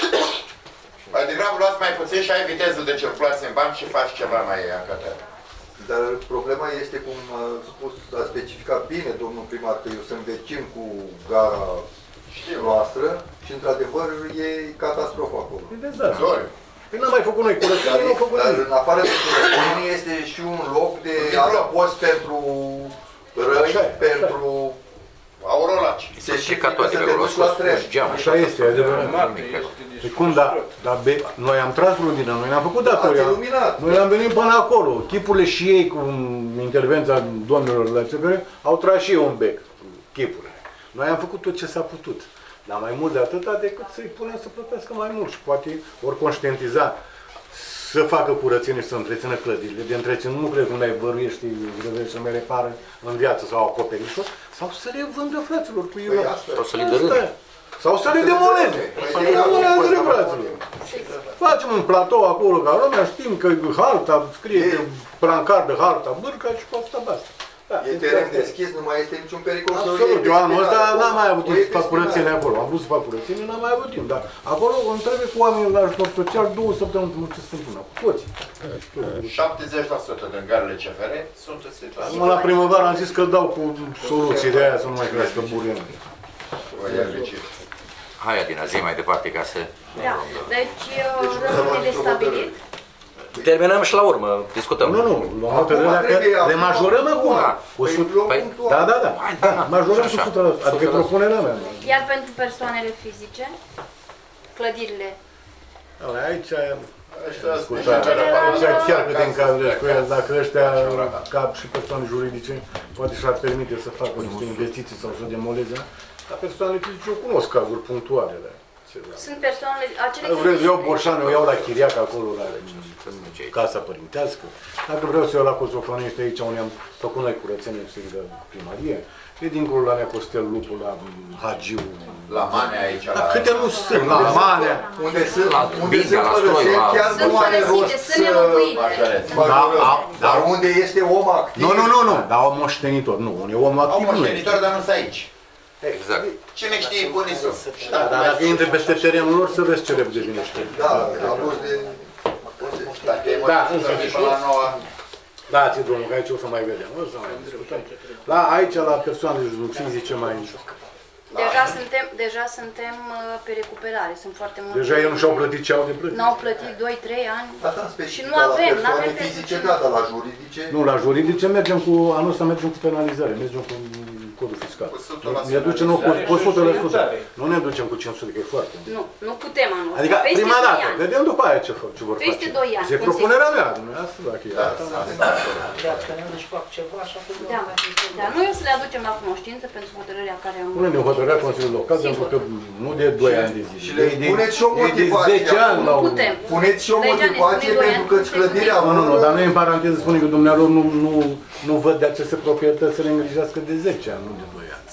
Mai degrabă luați mai puțin și ai viteză de circulație în bani și faci ceva mai încătare. Dar problema este, cum a spus, a specificat bine domnul primar, că eu sunt vecin cu gara noastră și într-adevăr e catastrofă acolo. E dezastru. Zori. Păi n-am mai făcut noi curățenie, nu am făcut Dar nimic. în afară de curățenie este și un loc de adăpost pentru răi, pentru... Aurolaci. Se strică toate pe acolo, scos geamul. Așa este, e adevărat. Păi cum, da, dar be- noi am tras lumina, noi ne-am făcut datoria. Ați iluminat. Noi am venit până acolo. Chipurile și ei, cu intervenția domnilor de la C P R, au tras și ei un bec. Chipurile. Noi am făcut tot ce s-a putut. Dar mai mult de atâta decât să-i punem să plătească mai mult și poate ori conștientiza să facă curățenie și să întrețină clădirile. De întreținut nu cred că le văruiești, să le repară în viață sau acoperișul, sau să le vândă fraților cu ei. Sau să le dărâme. Sau să le demoleze. Să le demoleze, fraților. Facem un platou acolo ca lumea, știm că harta, scrie pe brancard de harta, bârca și cu asta basta. E teren deschis, nu mai este niciun pericol. Absolut, eu anul ăsta n-am mai avut timp să fac curățenie acolo. Am vrut să fac curățenie, n-am mai avut timp, dar acolo îmi trebuie cu oamenii la ajutor social două săptămâni până ce se întâmplă, cu toți. șaptezeci la sută din garele C F R sunt în situație. Acum la primăvară am zis că dau cu soluții de aia să nu mai crească burii. Hai, Adina, zi mai departe ca să... Da, deci rămâne de stabilit. Terminăm și la urmă, discutăm. Nu, nu, luăm hotărârea că le majorăm acum. o sută Păi, Da, da, da, da, majorăm cu o sută la sută, adică e propunerea mea. Iar pentru persoanele fizice, clădirile. Aici chiar că te încadrezi cu el, dacă ăștia, ca și persoane juridice, poate și-ar permite să facă niște investiții sau să demoleze, dar persoanele fizice eu cunosc cazuri punctuale. Sunt persoanele, acele Vreau să iau Borșan, eu iau la Chiriac acolo, la Casa Părintească. Dacă vreau să iau la Coțofănești, aici unde am făcut noi curățenie și de primărie, e dincolo la Neacostel Lupul, la Hagiu. La Manea aici, la... Câte nu sunt, la Manea. Unde sunt, unde Binga, sunt la părăseni, Stroi, chiar sunt nu are părăsite, rost sunt să... nelocuite. Da, Dar unde este om activ... Nu, nu, nu, nu, dar om moștenitor, nu, un om Au activ nu este. moștenitor, dar nu sunt aici. Exact. Cine știe bunii sunt? Da, dar dacă intri peste terenul lor, să vezi ce repede vine știi. Da, abuz de... Dacă e Da, moștenitor până la noua... Da, ți domnul, că aici o să mai vedem, o să mai discutăm. La, aici, la persoane fizice mai... Deja suntem, deja suntem uh, pe recuperare, sunt foarte multe. Deja ei nu și-au plătit ce au de plătit. Nu au plătit doi trei ani. Asta am Și specificat nu la avem, nu persoane avem fizice, pentru da, dar la juridice... Nu, la juridice mergem cu, anul ăsta mergem cu penalizare, mergem cu codul fiscal. Ne ducem nu, cu, cu o sută la sută. Nu ne ducem cu cinci sute, că e foarte. Nu, nu putem anul. Adică Peste prima doi dată, ani. vedem după aia ce, ce vor face. Peste doi ani, E propunerea mea, dumneavoastră, dacă e. Dacă ne își fac ceva, așa că Da, da, noi o să le aducem la cunoștință pentru hotărârea care am... Pune-ne hotărârea Consiliului Local, pentru că nu de doi ani de Și zile, le e de, puneți și o e de motivație zece ani acolo. la Nu un... putem. Puneți și o Legea ne motivație spune doi pentru ani, că nu se clădirea... Nu, nu, nu, dar noi în paranteză spunem că dumnealor nu, nu, nu văd de aceste proprietăți să le îngrijească de zece ani, nu de doi ani.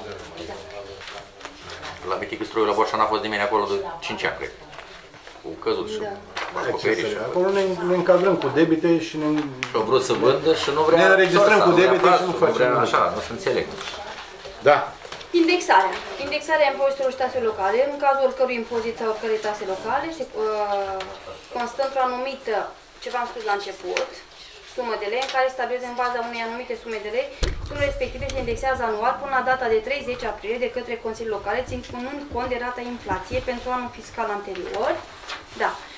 La Mitică Stroiul la Borșan a fost nimeni acolo de cinci ani, cred. Cu căzut și cu acoperiș. Acolo ne, ne încadrăm cu debite și ne... Și au vrut să vândă și nu vrea Ne înregistrăm sorsa, cu nu vrea debite și prasul, nu facem vrea nimic. așa, nu se înțeleg. Da. Indexarea. Indexarea impozitelor și taxe locale. În cazul oricărui impozit sau oricărei taxe locale, se uh, constă într-o anumită, ce v-am spus la început, sumă de lei, în care stabilește în baza unei anumite sume de lei, sumele respective se indexează anual până la data de treizeci aprilie de către Consiliul Locale, ținând cont de rata inflației pentru anul fiscal anterior. Da.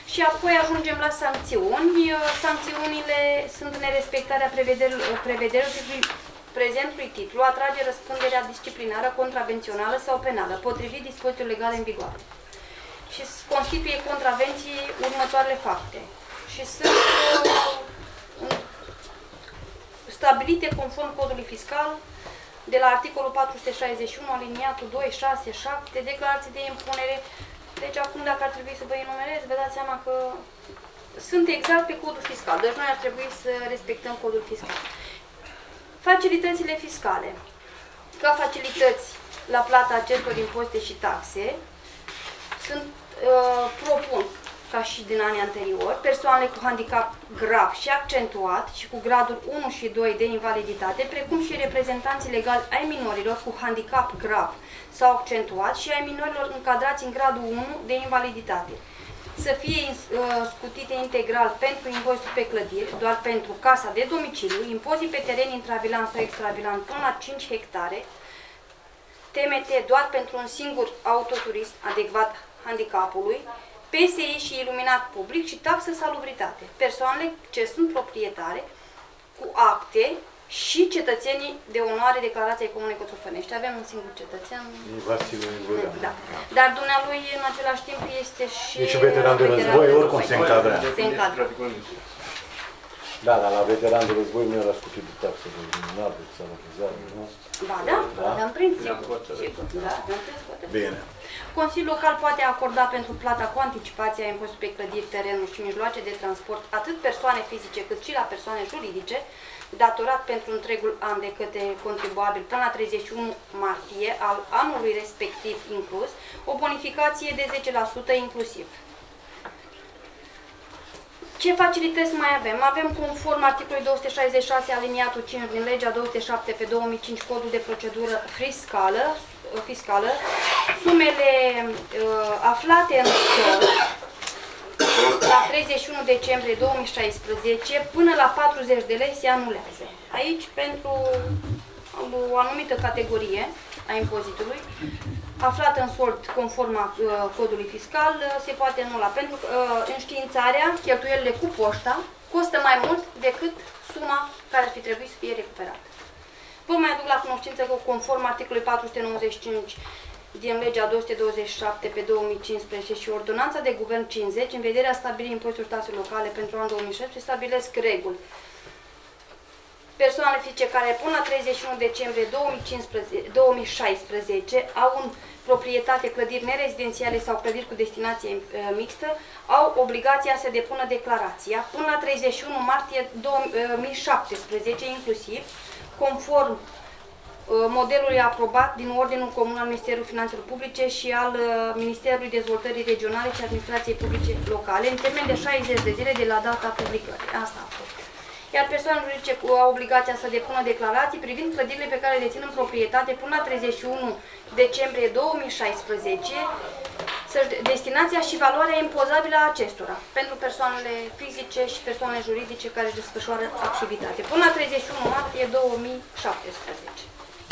Și apoi ajungem la sancțiuni. Sancțiunile sunt nerespectarea prevederilor, prevederilor prezentului titlu, atrage răspunderea disciplinară, contravențională sau penală, potrivit dispozițiilor legale în vigoare. Și constituie contravenții următoarele fapte. Și sunt uh, stabilite conform codului fiscal de la articolul patru sute șaizeci și unu, aliniatul doi, șase, șapte, declarații de impunere. Deci acum dacă ar trebui să vă enumerez, vă dați seama că sunt exact pe codul fiscal. Deci noi ar trebui să respectăm codul fiscal. Facilitățile fiscale. Ca facilități la plata acestor impozite și taxe, sunt, uh, propun, ca și din anii anteriori, persoanele cu handicap grav și accentuat și cu gradul unu și doi de invaliditate, precum și reprezentanții legali ai minorilor cu handicap grav sau accentuat și ai minorilor încadrați în gradul unu de invaliditate, să fie uh, scutite integral pentru impozitul pe clădiri, doar pentru casa de domiciliu, impozit pe teren intravilan sau extravilan până la cinci hectare, T M T doar pentru un singur autoturism adecvat handicapului, P S I și iluminat public și taxă salubritate. Persoanele ce sunt proprietare cu acte și cetățenii de onoare declarației Comune Coțofănești. Avem un singur cetățean. Da. Dar dumnealui în același timp este și... E și veteran de război, oricum se încadră. Se încadră. Da, dar la veteran de război nu era scutit de taxă de iluminat, de salarizare, nu? Ba da, am prins, sigur. Da, bine. Consiliul Local poate acorda pentru plata cu anticipație a impozitului pe clădiri, terenuri și mijloace de transport atât persoane fizice cât și la persoane juridice, datorat pentru întregul an de către contribuabil până la treizeci și unu martie al anului respectiv inclus, o bonificație de zece la sută inclusiv. Ce facilități mai avem? Avem conform articolului două sute șaizeci și șase aliniatul cinci din legea două sute șapte pe două mii cinci codul de procedură fiscală, fiscală sumele uh, aflate în sol la treizeci și unu decembrie două mii șaisprezece până la patruzeci de lei se anulează. Aici pentru o anumită categorie a impozitului aflată în sold conform uh, codului fiscal uh, se poate anula, pentru că uh, înștiințarea, cheltuielile cu poșta costă mai mult decât suma care ar fi trebuit să fie recuperată. Vă mai aduc la cunoștință că conform articolului patru sute nouăzeci și cinci din legea două sute douăzeci și șapte pe două mii cincisprezece și ordonanța de guvern cincizeci, în vederea stabilirii impozitelor taxe locale pentru anul două mii șaisprezece, stabilesc reguli. Persoanele fizice care până la treizeci și unu decembrie două mii șaisprezece au în proprietate clădiri nerezidențiale sau clădiri cu destinație mixtă, au obligația să depună declarația până la treizeci și unu martie două mii șaptesprezece inclusiv, conform modelului aprobat din Ordinul Comun al Ministerului Finanțelor Publice și al Ministerului Dezvoltării Regionale și Administrației Publice Locale, în termen de șaizeci de zile de la data publicării. Asta a fost. Iar persoanele juridice au obligația să depună declarații privind clădirile pe care le dețin în proprietate până la treizeci și unu decembrie două mii șaisprezece, destinația și valoarea impozabilă a acestora pentru persoanele fizice și persoanele juridice care desfășoară activitate până la treizeci și unu martie două mii șaptesprezece.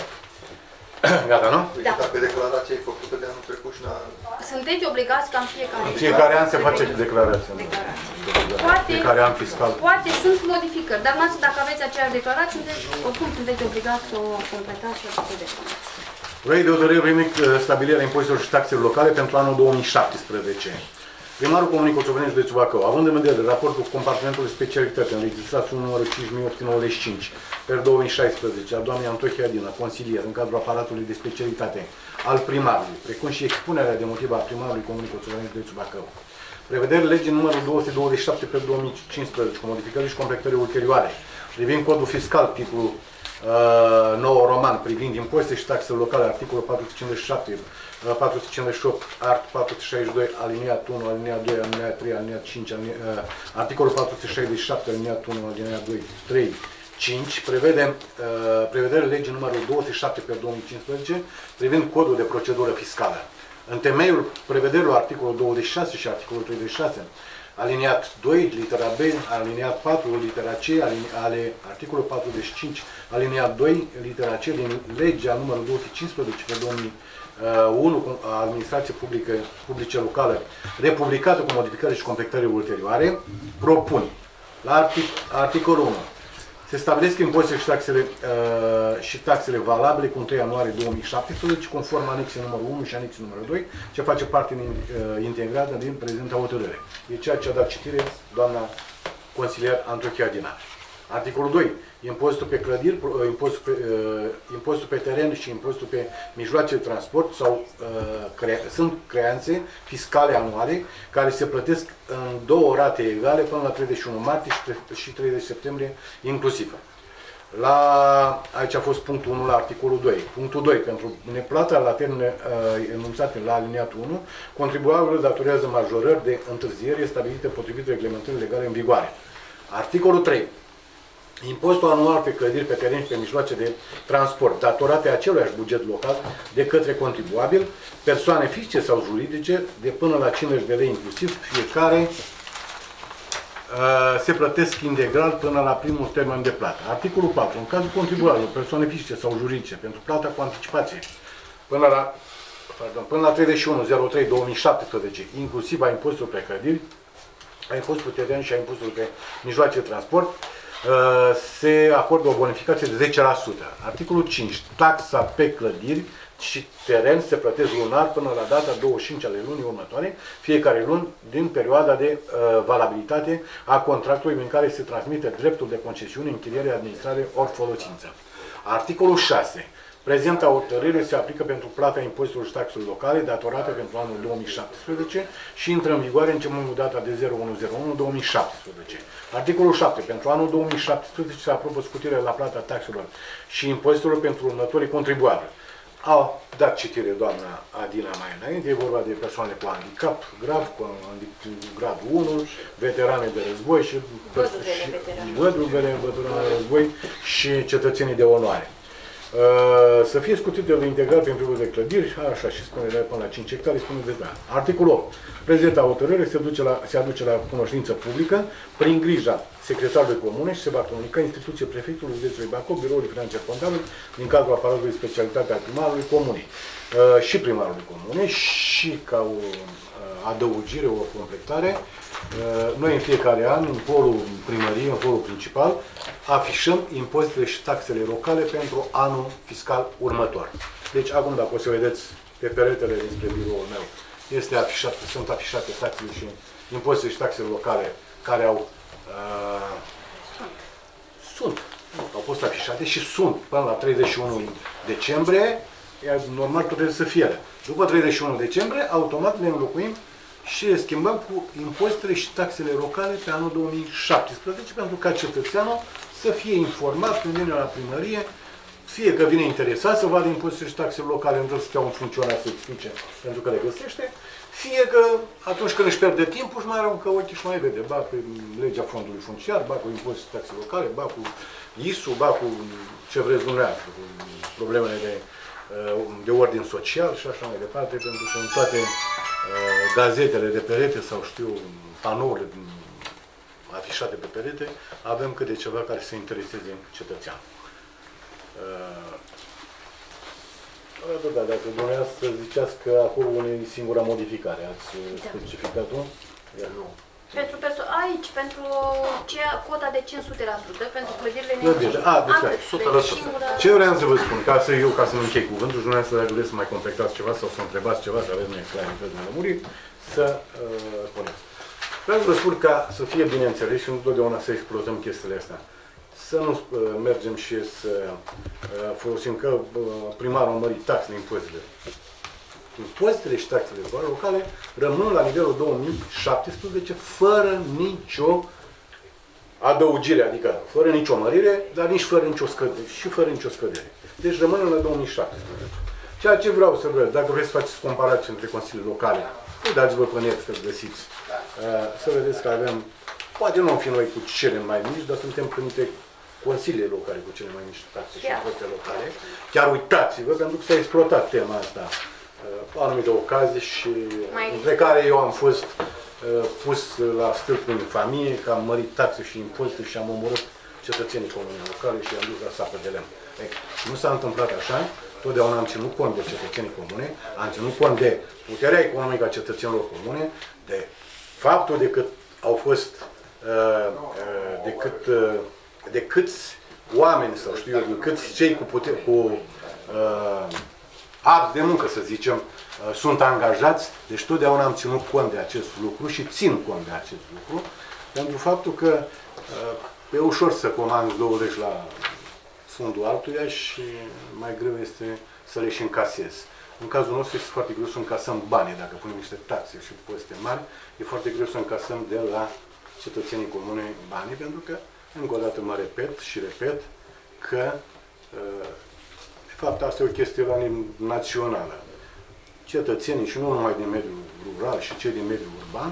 Gata, nu? Deci da. Dacă declarația e făcută de anul trecut și la... Sunteți obligați ca în fiecare an. În fiecare an se face declarația. Poate, fiecare an fiscal. Poate sunt modificări, dar dacă aveți aceeași declarație, deci, oricum sunteți obligați să o completați și să o declarați. Proiect de hotărâre privind stabilirea impozitelor și taxelor locale pentru anul două mii șaptesprezece. Primarul Comunei Coțofănești, județul Bacău, având în vedere raportul cu compartimentul de specialitate în legislația numărul cinci mii opt sute nouăzeci și cinci pe două mii șaisprezece a doamnei Antohia Adina, consilier în cadrul aparatului de specialitate al primarului, precum și expunerea de motive a primarului Comunei Coțofănești, județul Bacău. Prevederile legii numărul două sute douăzeci și șapte pe două mii cincisprezece, cu modificări și completări ulterioare, privind codul fiscal, titlul uh, nouă roman, privind impozite și taxele locale, articolul patru sute cincizeci și șapte, patru sute cincizeci și opt, art patru sute șaizeci și doi, aliniat unu, aliniat doi, aliniat trei, aliniat cinci, aliniat, uh, articolul patru sute șaizeci și șapte, aliniat unu, aliniat doi, trei, cinci, prevede uh, prevederile legii numărul două sute șapte pe două mii cincisprezece, privind codul de procedură fiscală. În temeiul prevederilor articolul douăzeci și șase și articolul treizeci și șase, aliniat doi, litera B, aliniat patru, litera C, ale articolul patruzeci și cinci, aliniat doi, litera C din legea numărul două sute cincisprezece pe două mii unu. Administrație publică, publice locală, republicată cu modificări și completări ulterioare, propun la artic, articolul unu. Se stabilesc impozitele și taxele, uh, și taxele valabile cu întâi ianuarie două mii șaptesprezece, conform anexei numărul unu și anexei numărul doi, ce face parte din, uh, integrată din prezenta hotărâre. E ceea ce a dat citire doamna consilier Antochia Dinar. Articolul doi. Impozitul pe clădiri, impozitul pe, uh, impozitul pe teren și impozitul pe mijloace de transport sau, uh, crea, sunt creanțe fiscale anuale care se plătesc în două rate egale până la treizeci și unu martie și treizeci septembrie inclusiv. La, aici a fost punctul unu la articolul doi. Punctul doi. Pentru neplata la termene uh, enunțate la aliniatul unu, contribuabilul datorează majorări de întârziere stabilite potrivit reglementării legale în vigoare. Articolul trei. Impozitul anual pe clădiri, pe teren și pe mijloace de transport datorate aceluiași buget local de către contribuabil, persoane fizice sau juridice, de până la cincizeci de lei inclusiv, fiecare uh, se plătesc integral până la primul termen de plată. Articolul patru. În cazul contribuabilor, persoane fizice sau juridice, pentru plata cu anticipație, până la, pardon, până la treizeci și unu zero trei două mii șaptesprezece, inclusiv a impozitului pe clădiri, a impozitului pe teren și a impozitului pe mijloace de transport, se acordă o bonificație de zece la sută. Articolul cinci. Taxa pe clădiri și teren se plătesc lunar până la data douăzeci și cinci ale lunii următoare, fiecare luni din perioada de uh, valabilitate a contractului în care se transmite dreptul de concesiune, închiriere, administrare ori folosință. Articolul șase. Prezenta hotărâre se aplică pentru plata impozitelor și taxelor locale datorate pentru anul două mii șaptesprezece și intră în vigoare începând cu data de zero unu zero unu două mii șaptesprezece. Articolul șapte. Pentru anul două mii șaptesprezece se aprobă scutirea la plata taxelor și impozitelor pentru următorii contribuabili. A dat citire doamna Adina mai înainte, e vorba de persoane cu handicap grav, cu gradul unu, veterane de război și văduvele veterane de război și cetățenii de onoare. Uh, să fie scutite integral prin primul de clădiri, așa și spune de până la cinci hectare, spune de da. Articolul opt. Prezenta hotărâre se, duce la, se aduce la cunoștință publică prin grija secretarului comune și se va comunica instituție prefectului județului Bacău, biroului financiar contabil din cadrul aparatului specialitate al primarului comunei uh, și primarului comunei și ca o uh, adăugire, o completare. Noi în fiecare an, în holul primăriei, în holul principal, afișăm impozitele și taxele locale pentru anul fiscal următor. Deci acum, dacă o să vedeți pe peretele dinspre biroul meu, este afișat, sunt afișate taxele și impozitele și taxele locale care au uh, sunt, au fost afișate și sunt până la treizeci și unu decembrie, iar normal că trebuie să fie. După treizeci și unu decembrie, automat le înlocuim și le schimbăm cu impozitele și taxele locale pe anul două mii șaptesprezece, pentru ca cetățeanul să fie informat când vine la primărie, fie că vine interesat să vadă impozitele și taxele locale, nu trebuie să stea un funcționar să explice pentru că le găsește, fie că atunci când își pierde timpul, își mai aruncă ochii și mai vede, ba cu legea fondului funciar, ba cu impozitele și taxele locale, ba cu I S U, ba cu ce vreți dumneavoastră, cu problemele de, de ordin social și așa mai departe, pentru că în toate gazetele de perete sau știu panourile afișate pe perete, avem câte ceva care să intereseze cetățeanul. Da, da, dacă dumneavoastră ziceați că acolo e singura modificare, ați da. specificat-o? Nu. Pentru perso- aici, pentru cea, cota de cinci sute la sută, pentru clădirile neînchiriate. A, deci, deci singura... Ce vreau să vă spun, ca să eu, ca să nu închei cuvântul, dumneavoastră dacă vreți să mai completați ceva sau să întrebați ceva, să aveți mai clarități de lămuriri, să uh, puneți. Vreau să vă spun ca să fie bine înțeles și nu totdeauna să exploatăm chestiile astea. Să nu uh, mergem și să uh, folosim că uh, primarul a mărit taxele, impozitele. Impozitele și taxele locale rămân la nivelul două mii șaptesprezece fără nicio adăugire, adică fără nicio mărire, dar nici fără nicio scădere, și fără nicio scădere. Deci rămân la două mii șaptesprezece. Ceea ce vreau să văd, dacă vreți să faceți comparații între consiliile locale, dați-vă pe net că găsiți, să vedeți că avem, poate nu am fi noi cu cele mai mici, dar suntem printre consiliile locale cu cele mai mici taxe și impozite locale. Chiar uitați-vă, pentru că s-a exploatat tema asta pe anumite ocazii și între care eu am fost uh, pus la stâlpul în familie, că am mărit taxe și impozite și am omorât cetățenii comunei locale și i-am dus la sapă de lemn. Nu s-a întâmplat așa, totdeauna am ținut cont de cetățenii comune, am ținut cont de puterea economică a cetățenilor comune, de faptul de cât au fost, de cât, de câți oameni, sau știu eu, de câți cei cu, putere, cu abs de muncă, să zicem, sunt angajați, deci totdeauna am ținut cont de acest lucru și țin cont de acest lucru, pentru faptul că e ușor să comanzi două legi la fundul altuia și mai greu este să le și încasezi. În cazul nostru este foarte greu să încasăm bani, dacă punem niște taxe și impozite mari, e foarte greu să încasăm de la cetățenii comune banii, pentru că, încă o dată mă repet și repet, că de fapt asta e o chestie la nivel națională. Cetățenii, și nu numai din mediul rural, și cei din mediul urban,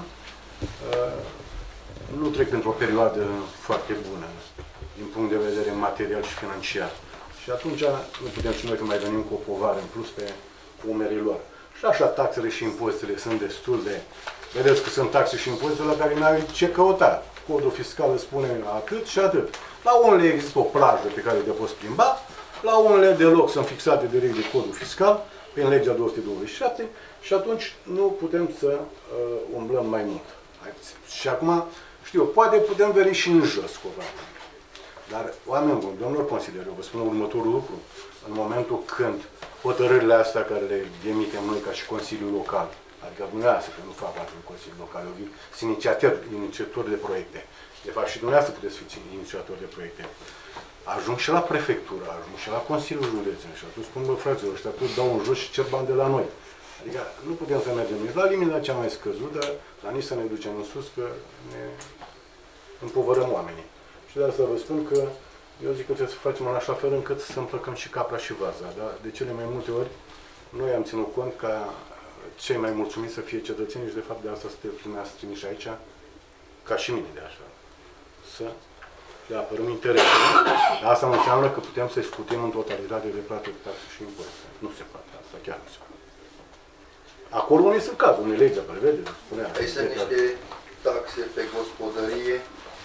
nu trec într-o perioadă foarte bună, din punct de vedere material și financiar. Și atunci nu putem și noi că mai venim cu o povară în plus pe umerii lor. Și așa taxele și impozitele sunt destul de... Vedeți că sunt taxe și impozite la care n-ai ce căuta. Codul fiscal îți spune atât și atât. La unele există o plajă pe care te poți plimba, la unele deloc sunt fixate direct de codul fiscal, prin legea două sute douăzeci și șapte, și atunci nu putem să uh, umblăm mai mult. Și acum, știu, poate putem veni și în jos cu o dată. Dar, oameni buni, domnilor consilieri, vă spun următorul lucru. În momentul când hotărârile astea care le emitem noi ca și Consiliul Local, adică dumneavoastră, că nu fac parte din Consiliul Local, eu sunt inițiator, inițiator de proiecte. De fapt, și dumneavoastră puteți fi inițiator de proiecte. Ajung și la prefectură, ajung și la Consiliul Județean și atunci spun, bă, fraților, ăștia tot dau în jos și cer bani de la noi. Adică nu putem să mergem nici la limita cea mai scăzută, dar nici să ne ducem în sus, că ne împovărăm oamenii. Și de asta vă spun că eu zic că trebuie să facem în așa fel încât să împăcăm și capra și vaza. Dar de cele mai multe ori noi am ținut cont ca cei mai mulțumiți să fie cetățenii și de fapt de asta sunteți dumneavoastră trimiși aici, ca și mine de așa. Să le apărăm interesele. Dar asta nu înseamnă că putem să-i scutim în totalitate de plată de taxe și impozite. Nu se poate asta, chiar nu se poate. Acolo unde sunt cazul, unde legea prevede, spunea. Aici sunt niște taxe pe gospodărie.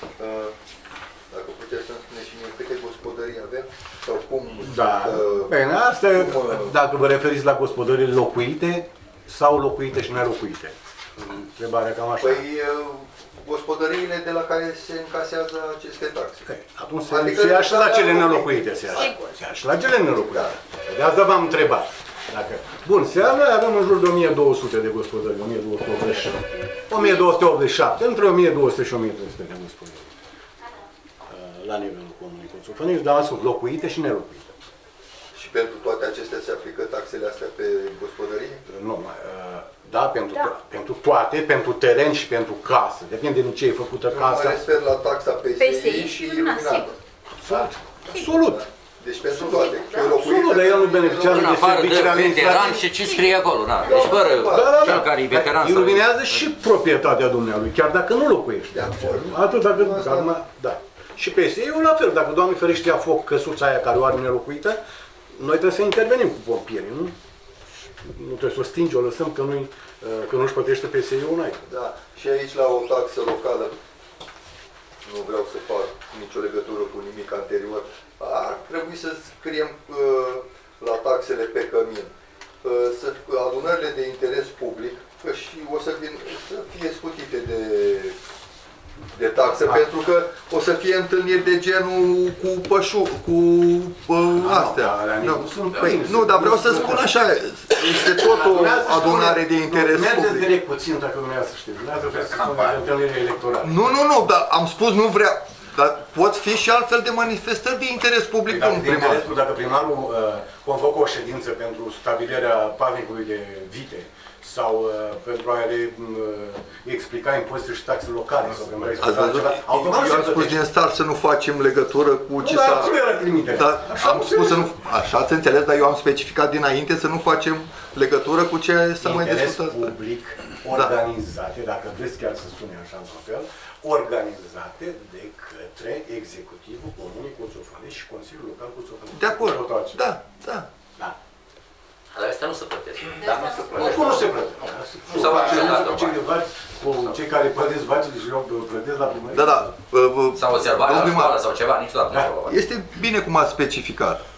Dacă puteți să-mi spuneți și mie câte gospodării avem sau cum... Da, uh, bine, asta e, dacă vă referiți la gospodării locuite sau locuite și nelocuite. Întrebarea cam așa. Păi, gospodăriile de la care se încasează aceste taxe. Okay. Atunci se, adică se ia și la cele nelocuite, se ia, se ia și la cele nelocuite. Da. De asta v-am întrebat. Dacă... Bun, seara avem în jur de o mie două sute de gospodării, o mie două sute optzeci și șapte. o mie două sute optzeci și șapte, între o mie două sute și o mie trei sute de gospodării. La nivelul comunei Coțofănești, dar sunt locuite și nelocuite. Și pentru toate acestea se aplică taxele astea pe gospodărie? Nu, da, pentru, da. To pentru toate, pentru teren și pentru casă. Depinde din ce e făcută nu, casa. Mă refer la taxa P S I și iluminată. Absolut. Absolut. Deci pentru toate. Absolut, dar el nu beneficiază de serviciile administrative. Și ce scrie acolo, na. Deci fără cel care e veteran. Iluminează și proprietatea dumnealui, chiar dacă nu locuiește. Atât dacă... Da. Și P S I-ul la fel, dacă Doamne ferește ia foc căsuța aia care o are nelocuită, noi trebuie să intervenim cu pompierii, nu? Nu trebuie să o stingi, o lăsăm că nu-i că nu-și plătește P S I-ul înainte. Da, și aici la o taxă locală, nu vreau să fac nicio legătură cu nimic anterior, ar trebui să scriem uh, la taxele pe cămin, uh, să, adunările de interes public, că și o să, vin, să fie scutite de de taxă, da. Pentru că o să fie întâlniri de genul cu pășu, cu uh, astea. Da, da. Păi, nu, dar vreau să spun așa, este tot o adunare de interes public. Mergeți direct puțin, dacă nu să știți. Dumneavoastră vreți să spuneți întâlnire electorală. Nu, nu, nu, dar am spus nu vrea. Dar pot fi și altfel de manifestări de interes public, păi, domnul primar. Interesul, dacă primarul uh, convocă o ședință pentru stabilirea pavnicului de vite, sau uh, pentru a le uh, explica impozitele și taxe locale. Sau pentru a explica ceva. Eu am spus din start să nu facem legătură cu ce s-a... Dar am spus să nu... Așa ați înțeles, dar eu am specificat dinainte să nu facem legătură cu ce s-a mai discutat. Interes public organizate, da. Dacă vreți chiar să spune așa într-un fel, organizate de către Executivul Comunei Coțofănești și Consiliul Local Coțofănești. De acord, da, da. Da. Dar astea nu se plătesc. Dar nu se plătesc. Cum nu se plătesc? Nu se plătesc. Cu cei care plătesc vacile și eu plătesc la primărie. Da, da. Sau o serbare la școală sau ceva, niciodată. Este bine cum ați specificat.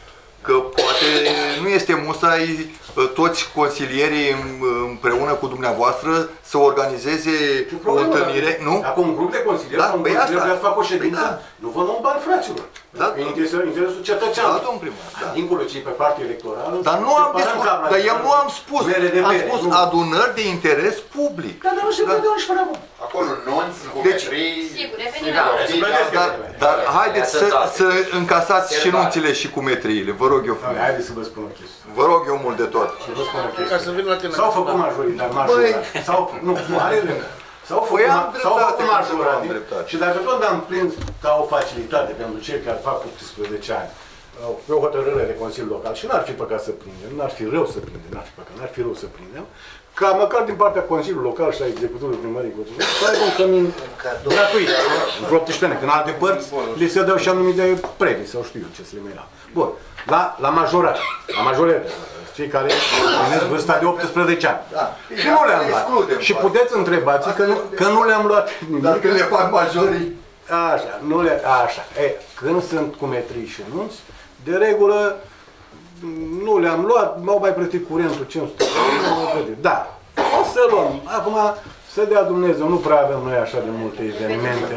că poate nu este musai toți consilierii împreună cu dumneavoastră să organizeze o întâlnire, nu? Acum un grup de consilieri, Da, un păi consilier asta. vrea să facă o ședință, Păi da. nu vă luăm bani, fraților. Da. E interesul, interesul cetățeanului. Da, domn primar, da. Dincolo ce e pe partea electorală. Dar nu am discutat, dar eu nu am spus, Mere de am mere, spus nu. adunări de interes public. Da, dar nu se vede nici până acum. Acolo nunți, cu Deci- metrii... Sigur, revenim Da, la Se plătesc Dar, ele. dar haideți să, să încasați și Servare. nunțile și cu metriile, vă rog eu frumos. Haideți să vă spun o chestie. Vă rog eu mult de tot. Să vă spun o Ca chestie. să vin la tine. S-au făcut majoritari, majoritari. S-au, nu, nu, are lângă. S-au făcut, Păi am ma- s-au dreptate, făcut cum majoritari. am dreptate. Și dacă tot am prins ca o facilitate pentru cei care fac optsprezece ani, pe o hotărâre de Consiliul Local, și n-ar fi păcat să prindem, n-ar fi rău să prindem, n-ar fi păcat, n-ar fi rău să prindem, ca măcar din partea Consiliului Local și a executorului primării Coțofanei să aibă un cămin gratuit, vreo optsprezece ani, că în alte părți li se dau și anumite premii sau știu eu ce să le mai dau. Bun, la, la majorat, la majorare, cei care primesc vârsta de optsprezece ani. Da. Și nu le-am luat. Excludem, Și poate. puteți întrebați că nu, că nu le-am luat nimic. Dar când le fac majorii, Așa, nu le, așa. E, când sunt cu metrii și nunți, de regulă nu le-am luat, m-au mai plătit curentul cinci sute de euro, m-au plătit. Da, o să luăm. Acum, să dea Dumnezeu, nu prea avem noi așa de multe evenimente.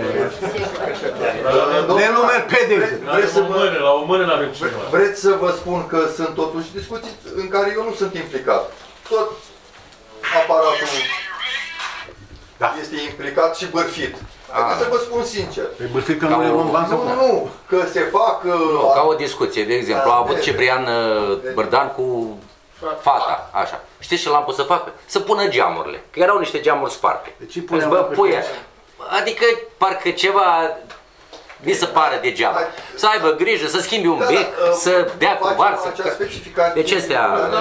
Ne numeri pe deget. vreți să, vă, la o mână n-avem ce să vreți să vă spun că sunt totuși discuții în care eu nu sunt implicat. Tot aparatul Da. este implicat și bârfit. Haideți să vă spun sincer. Păi bârfit că nu le luăm bani să Nu, nu, nu, că se fac... Nu, ca o discuție, de exemplu, a avut de- Ciprian uh, Bărdan cu fata, așa. Știți ce l-am pus să facă? Să pună geamurile, că erau niște geamuri sparte. Deci îi Deci, puneam bă, pe puie, toți. adică parcă ceva mi se pare degeaba. Să aibă grijă, să schimbi un bec, să dea cu varsă. Deci astea...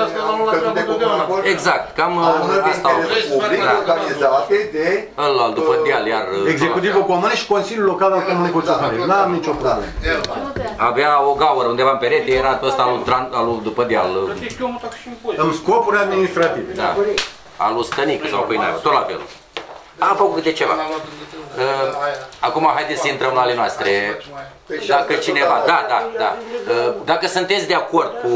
Exact, cam uh, asta au fost. Da. Organizate de... Ăla după deal, iar... uh, Executivul Comună și Consiliul Local al Comunei Coțofanei. N-am nicio problemă. Avea o gaură undeva în perete, era pe ăsta al lui, Tran- al lui după deal. uh, Plătești omul tax și impozit. În scopuri administrative. Da. Al lui Stănică sau pâine, tot la fel. Am făcut câte ceva. Uh, acum haideți să intrăm la ale noastre. Dacă cineva, da, da, da. Uh, dacă sunteți de acord cu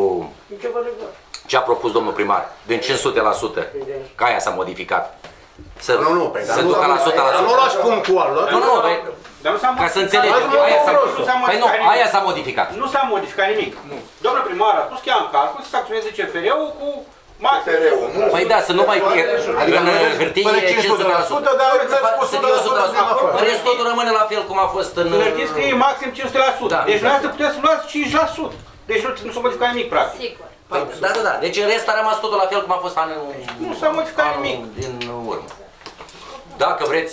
ce a propus domnul primar, din cinci sute la sută, că aia s-a modificat. Să, Nu, nu, pe să ducă la o sută la Dar nu sută. luați punctual, luați Nu, nu, nu, păi, Dar nu s-a ca să modificat. înțelegi, Azi, aia s-a nu s-a Păi nu, modificat aia nimic. s-a modificat. Nu s-a modificat nimic. Domnul primar a spus că ia în calcul să se acționeze C F R-ul cu maxim. Păi da, să nu mai fie Adică în hârtie până cinci sute la sută. dar Să fie o sută la sută. Restul totul rămâne la fel cum a fost în... În hârtie scrie maxim cinci sute la sută. Da, Deci exact. dumneavoastră puteți să luați cinci la sută. Deci nu, nu s-a modificat nimic, practic. Sigur. Păi, da, da, da. Deci în rest a rămas totul la fel cum a fost anul... Nu s-a modificat anul nimic. din urmă. Dacă vreți,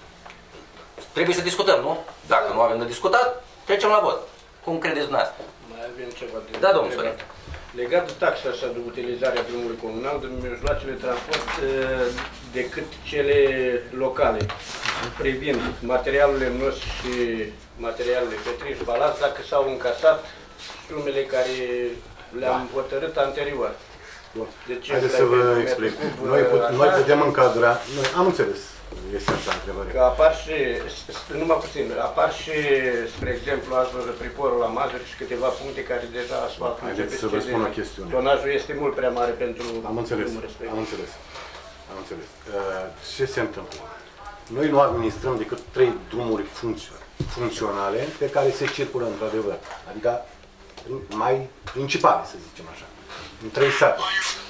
trebuie să discutăm, nu? Dacă nu avem de discutat, trecem la vot. Cum credeți dumneavoastră? Mai avem ceva de Da, domnul Sorin. Legat de taxa asta de utilizarea drumului comunal, de mijloacele de transport eh, decât cele locale, privind materialul lemnos și materialele petriș, balans, dacă s-au încasat sumele care le-am hotărât anterior. Bun. De ce Haideți să vă metru explic. cub, Noi, put, așa? noi putem încadra, noi, am înțeles esența întrebării. Că apar și, numai puțin, apar și, spre exemplu, azi văzut priporul la Mazăre și câteva puncte care deja asfaltul Haideți începe să vă cedeze. spun o chestiune. Tonajul este mult prea mare pentru Am înțeles, drumul respectiv. am înțeles. Am înțeles. Uh, ce se întâmplă? Noi nu administrăm decât trei drumuri funcțio- funcționale pe care se circulă într-adevăr. Adică mai principale, să zicem așa. În trei sate.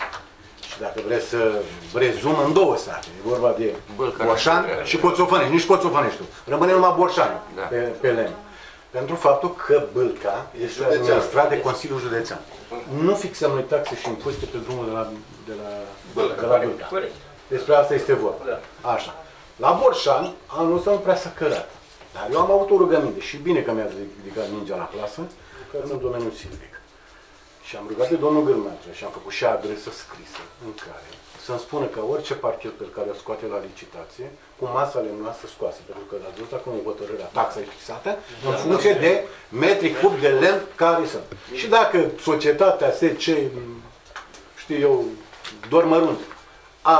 Și dacă vreți să rezum în două sate, e vorba de Bălca, Borșan Bălca. și Coțofanești, nici Coțofaneștiul. Rămâne numai Borșan Da. pe, pe lemn. Pentru faptul că Bâlca este administrat de Consiliul Județean. Nu fixăm noi taxe și impozite pe drumul de la, de la, de la Bâlca. Corect. Despre asta este vorba. Da. Așa. La Borșan, anul ăsta nu prea s-a cărat. Dar eu am avut o rugăminte și bine că mi-a ridicat mingea la plasă, că în domeniul silvic. Și am rugat de domnul Gârmeatră și am făcut și adresă scrisă în care să-mi spună că orice parchet pe care îl scoate la licitație, cu masa lemnoasă scoasă, pentru că ați văzut acum o hotărâre, taxa e fixată, în funcție de metri cub de lemn care sunt. Și dacă societatea S C, știu eu, Dormărunt, a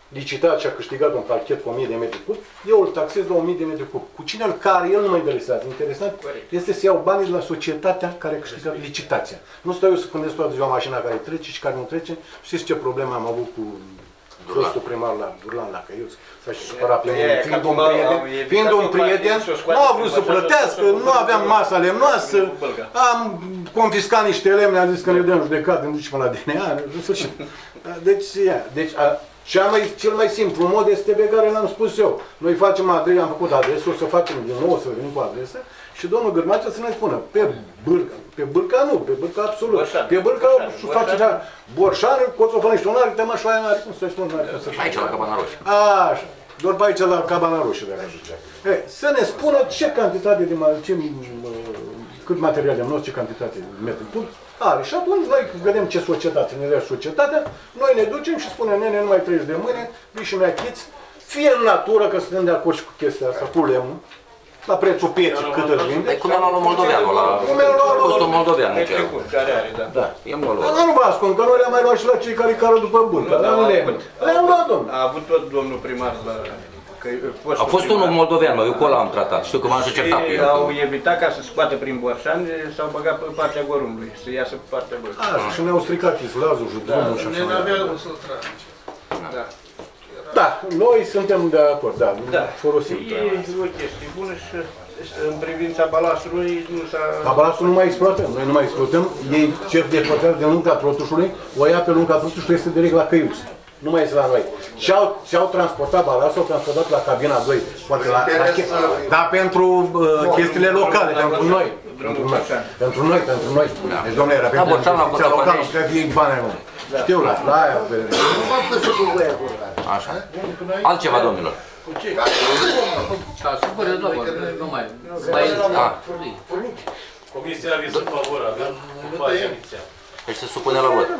licitat și a câștigat un parchet cu o mie de metri cub, eu îl taxez la o mie de metri cub. Cu cine îl care el nu mă interesează. Interesant este să iau banii de la societatea care a câștigat licitația. Nu stau eu să gândesc toată ziua mașina care trece și care nu trece. Știți ce probleme am avut cu fostul primar la Durlan, la Căiuț, s-a și supărat pe mine, fiind un prieten, fiind un prieten, nu a vrut să plătească, nu aveam masa lemnoasă, am confiscat niște lemne, am zis că ne dăm judecat, ne ducem la D N A, în sfârșit. Deci, deci cea mai, cel mai simplu mod este pe care l-am spus eu. Noi facem adresă, am făcut adresă, o să facem din nou, să venim cu adresă și domnul Gârmacea să ne spună, pe Bârca, pe Bârca nu, pe Bârca absolut, Borșan, pe Bârca și face Borșan, Coțofănești, un are, Tămășoaia n-are cum să-i spun, n-are cum să-și. Aici, la Cabana Roșie. Așa, doar pe aici la Cabana Roșie, dacă e, să ne spună ce cantitate de, ce, cât material de nos, ce cantitate de metri cub are. Și atunci noi vedem ce societate ne dă societatea, noi ne ducem și spunem, nene, nu mai treci de mâine, vii și mi-achiți, fie în natură, că suntem de acord și cu chestia asta, cu lemnul, la prețul pieții, cât își vinde. Cum e la moldoveanul, la costul moldovean. Care are, da. Da. E moldovean. Dar nu vă ascund, că noi le-am mai luat și la cei care cară după Bârca, la lemn. Le-am luat, domnul. A avut tot domnul primar la... A fost unul moldovean, mă, eu cu ăla am tratat, știu că m-am și certat cu el. Au evitat ca să scoată prin Borșani, s-au băgat pe partea Gorumului, să iasă pe partea Borșani. Așa, și ne-au stricat izlazul și drumul și așa. Ne n-avea cum să-l trage. Da. Da, noi suntem de acord, da, Da. folosim. E o chestie bună și în privința balasului nu s-a... Dar balasul nu mai exploatăm, noi nu mai exploatăm, ei ce depărtează de lunga Protușului, o ia pe lunga Protușului, este direct la Căiuț. Nu mai este la noi. Și-au, și-au transportat balasul, au transportat la cabina doi. Poate la, la, dar pentru uh, chestiile locale, pentru noi. Pentru noi, pentru noi, pentru noi. Deci, domnule, era pentru investiția locală, nu trebuie fie bani nu. Știu, la, la aia. Așa. Altceva, domnilor. Comisia a vizat favorabil. Deci se supune la vot.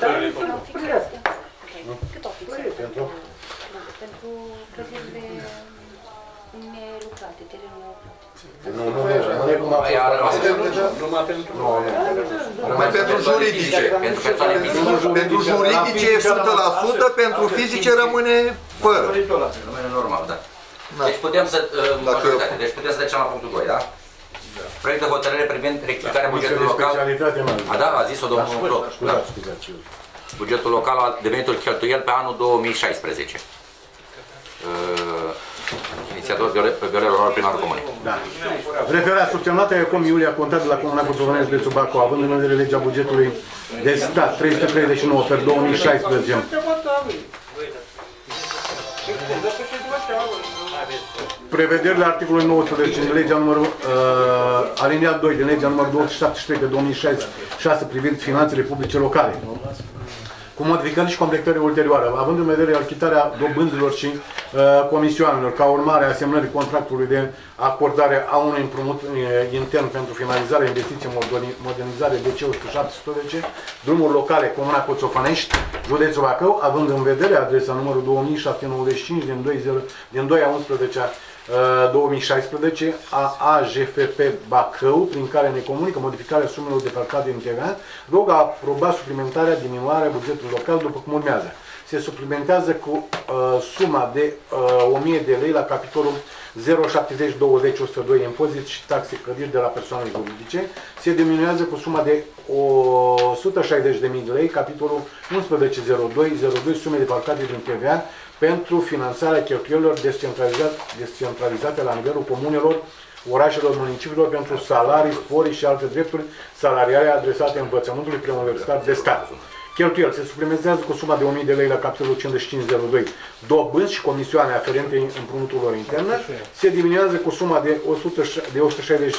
Cât o fixă? Pentru? Pentru clădirile nelucrate, terenul Nu, nu, nu, Numai pentru... Numai pentru juridice. Pentru persoane fizice. Pentru juridice e o sută la sută, pentru fizice rămâne fără. Rămâne normal, da. Deci putem să... majoritate. Deci putem să trecem la punctul doi, da? Proiect de hotărâre privind rectificarea bugetului local. A, da, a zis-o domnul Bloc. Bugetul local de venituri cheltuieli pe anul două mii șaisprezece. Uh, inițiator Viorel Oror, primarul comunei. Da. Referat subsemnată Ecom Iulia, contat de la Comuna Coțofănești de Subacu, având în vedere legea bugetului de stat trei sute treizeci și nouă pe două mii șaisprezece. Prevederile articolului nouăsprezece din legea numărul uh, aliniat doi din legea numărul două sute șaptezeci și trei pe două mii șase privind finanțele publice locale, cu modificări și completări ulterioare, având în vedere achitarea dobânzilor și uh, comisioanelor, ca urmare a semnării contractului de acordare a unui împrumut uh, intern pentru finalizarea investiției modernizare D C o sută șaptesprezece, drumuri locale, Comuna Coțofănești, județul Bacău, având în vedere adresa numărul două mii șapte sute nouăzeci și cinci din doi a unsprezece două mii șaisprezece a A J F P Bacău, prin care ne comunică modificarea sumelor defalcate din T V A, rog a aproba suplimentarea, diminuarea bugetului local după cum urmează. Se suplimentează cu uh, suma de uh, o mie de lei la capitolul zero șaptezeci douăzeci o sută doi impozit și taxe clădiri de la persoane juridice. Se diminuează cu suma de o sută șaizeci de mii de lei, capitolul unsprezece zero doi zero doi, sume defalcate din T V A pentru finanțarea cheltuielilor descentralizate, descentralizate la nivelul comunelor, orașelor, municipiilor pentru salarii, sporii și alte drepturi salariale adresate învățământului preuniversitar de stat. Cheltuieli se suplimentează cu suma de o mie de lei la capitolul cincizeci și cinci zero doi, dobânzi și comisioane aferente împrumuturilor interne. Se diminuează cu suma de o sută șaizeci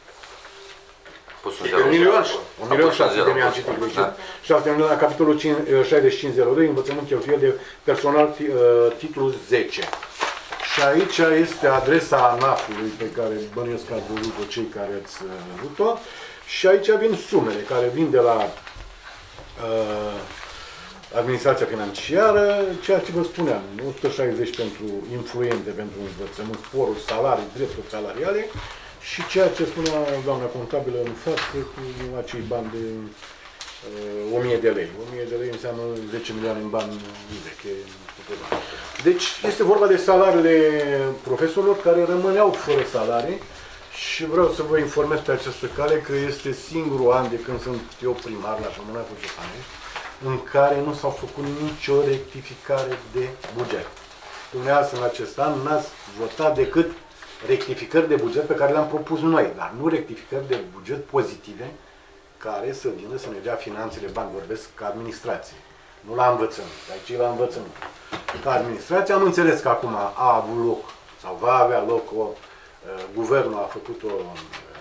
un milion șase sute de mii, am citit greșit. șapte milioane la capitolul șaizeci și cinci zero doi, învățământ cheltuieli de personal, titlul zece. Și aici este adresa ANAF-ului pe care bănuiesc că ați văzut-o cei care ați văzut-o. Și aici vin sumele care vin de la uh, administrația financiară, ceea ce vă spuneam, o sută șaizeci pentru influente, pentru învățământ, sporuri, salarii, drepturi salariale și ceea ce spunea doamna contabilă în față cu acei bani de o mie de lei. o mie de lei înseamnă zece milioane în bani vechi. Deci este vorba de salariile profesorilor care rămâneau fără salarii și vreau să vă informez pe această cale că este singurul an de când sunt eu primar la Comuna Coțofanești în care nu s-au făcut nicio rectificare de buget. Dumneavoastră în acest an n-ați votat decât rectificări de buget pe care le-am propus noi, dar nu rectificări de buget pozitive care să vină să ne dea finanțele, bani, vorbesc ca administrație, nu la învățământ, aici la învățământ. Ca administrație am înțeles că acum a avut loc sau va avea loc o, uh, guvernul a făcut o uh,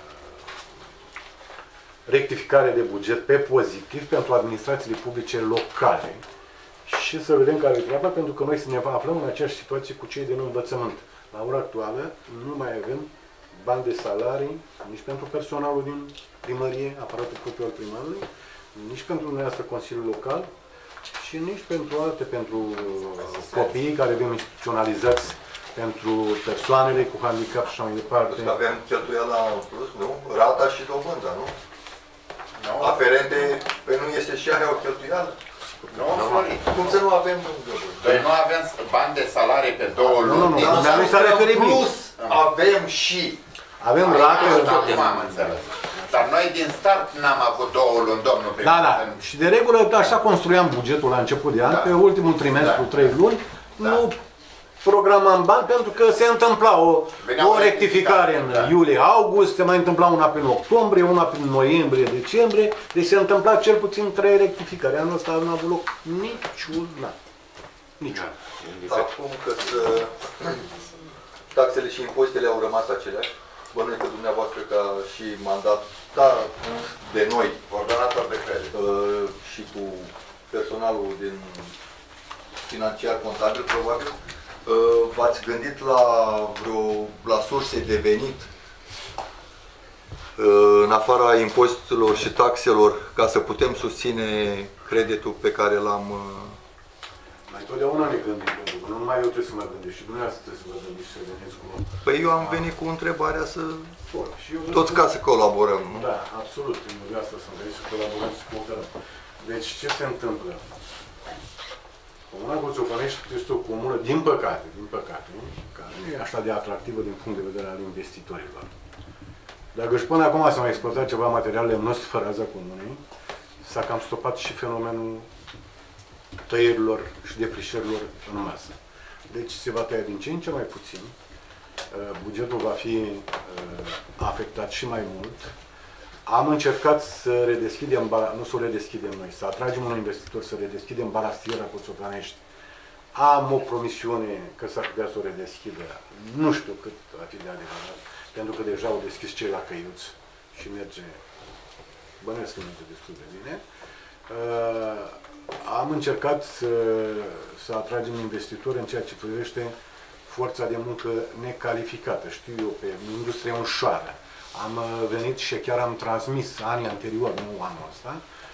rectificare de buget pe pozitiv pentru administrațiile publice locale și să vedem care e treaba, pentru că noi să ne aflăm în aceeași situație cu cei din învățământ. La ora actuală nu mai avem bani de salarii nici pentru personalul din primărie, aparatul propriu al primarului, nici pentru dumneavoastră Consiliul Local și nici pentru alte, pentru copiii care vin instituționalizați, pentru persoanele cu handicap și așa mai departe. Că avem cheltuiala în plus, nu? Rata și dobânda, nu? No. Aferente, pe nu este și aia o cheltuială? Nu, Florin. Cum să nu avem? Păi nu avem bani de salarii pe două luni. Nu, nu, nu, dar nu s-a referit plus avem și. Avem rate. Acum am înțeles. Dar noi din start n-am avut două luni, domnul primar. Da, da. Și de regulă așa construiam bugetul la început de an, da. Pe ultimul trimestru, da. trei luni, da. Nu programam bani pentru că se întâmpla o, o rectificare în da. iulie-august, se mai întâmpla una prin octombrie, una prin noiembrie-decembrie, deci se întâmpla cel puțin trei rectificări. Anul ăsta nu a avut loc niciuna. Niciuna. Acum că să... taxele și impozitele au rămas aceleași, bănuiesc că dumneavoastră ca și mandat de noi, ordonator de credit, și cu personalul din financiar contabil, probabil, v-ați gândit la vreo la surse de venit în afara impozitelor și taxelor ca să putem susține creditul pe care l-am... Mai totdeauna ne gândim, pentru că nu numai eu trebuie să mă gândesc, și dumneavoastră trebuie să vă gândiți să veniți cu... Păi eu am venit cu întrebarea să... Toți ca să colaborăm, nu? Da, absolut. În asta sunt aici să colaborăm și să cooperăm. Deci ce se întâmplă? Comuna Coțofanești este o comună, din păcate, din păcate, care nu e așa de atractivă din punct de vedere al investitorilor. Dacă și până acum s-a mai exploatat ceva material lemnos pe raza comunei, s-a cam stopat și fenomenul tăierilor și defrișărilor în masă. Deci se va tăia din ce în ce mai puțin, bugetul va fi afectat și mai mult. Am încercat să redeschidem, nu să o redeschidem noi, să atragem un investitor, să redeschidem barastiera Coțofanești. Am o promisiune că s-ar putea să o redeschidă. Nu știu cât va fi de adevărat, pentru că deja au deschis cei la Căiuț și merge, bănuiesc că merge destul de bine. Uh, am încercat să, să atragem investitori în ceea ce privește forța de muncă necalificată, știu eu, pe industrie ușoară. Am venit și chiar am transmis anii anterior, nu anul ăsta,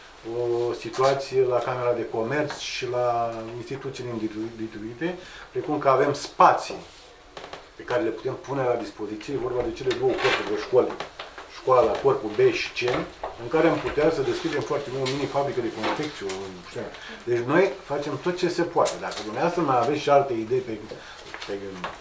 o situație la Camera de Comerț și la instituțiile individuite, precum că avem spații pe care le putem pune la dispoziție, vorba de cele două corpuri de școli, școala, corpul B și C, în care am putea să deschidem foarte mult o mini-fabrică de confecție. Deci noi facem tot ce se poate. Dacă dumneavoastră mai aveți și alte idei pe, pe,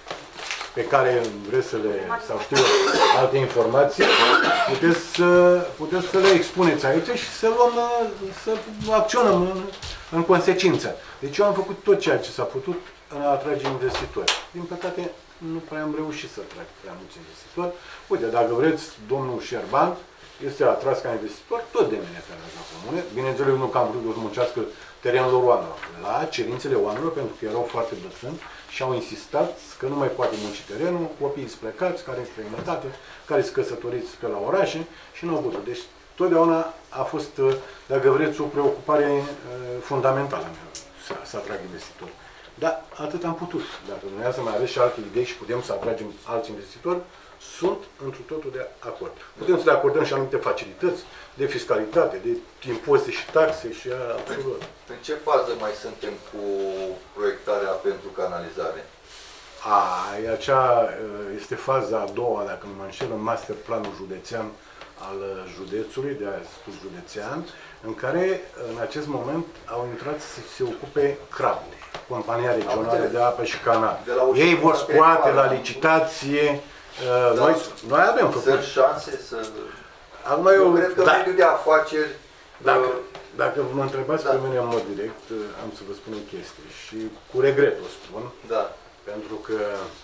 pe care vreți să le, sau știu, alte informații, puteți să, puteți să le expuneți aici și să luăm, să acționăm în, în consecință. Deci eu am făcut tot ceea ce s-a putut în a atrage investitori. Din păcate, nu prea am reușit să atrag prea mulți investitori. Uite, dacă vreți, domnul Șerban este atras ca investitor tot de mine pe la comune. Bineînțeles, nu că am vrut să muncească terenul lor oamenilor. La cerințele oamenilor, pentru că erau foarte bătrâni și au insistat că nu mai poate munci terenul, copiii sunt plecați, care sunt străinătate, care sunt căsătoriți pe la orașe și nu au putut. Deci, totdeauna a fost, dacă vreți, o preocupare fundamentală mea să, să atrag investitori. Dar atât am putut. Dacă dumneavoastră mai aveți și alte idei și putem să atragem alți investitori, sunt întru totul de acord. Putem să le acordăm și anumite facilități de fiscalitate, de impozite și taxe și absolut. În ce fază mai suntem cu proiectarea pentru canalizare? A, acea este faza a doua, dacă nu mă înșel, în master planul județean al județului, de spus județean, în care în acest moment au intrat să se ocupe crabul, compania regională de apă și canal. Ei vor scoate la licitație, uh, da. noi, noi avem făcut. Sunt șanse să... Acum eu, eu cred că da. mediul de afaceri... Dacă, uh, dacă mă întrebați da. pe mine în mod direct, am să vă spun o chestie și cu regret o spun, da. pentru că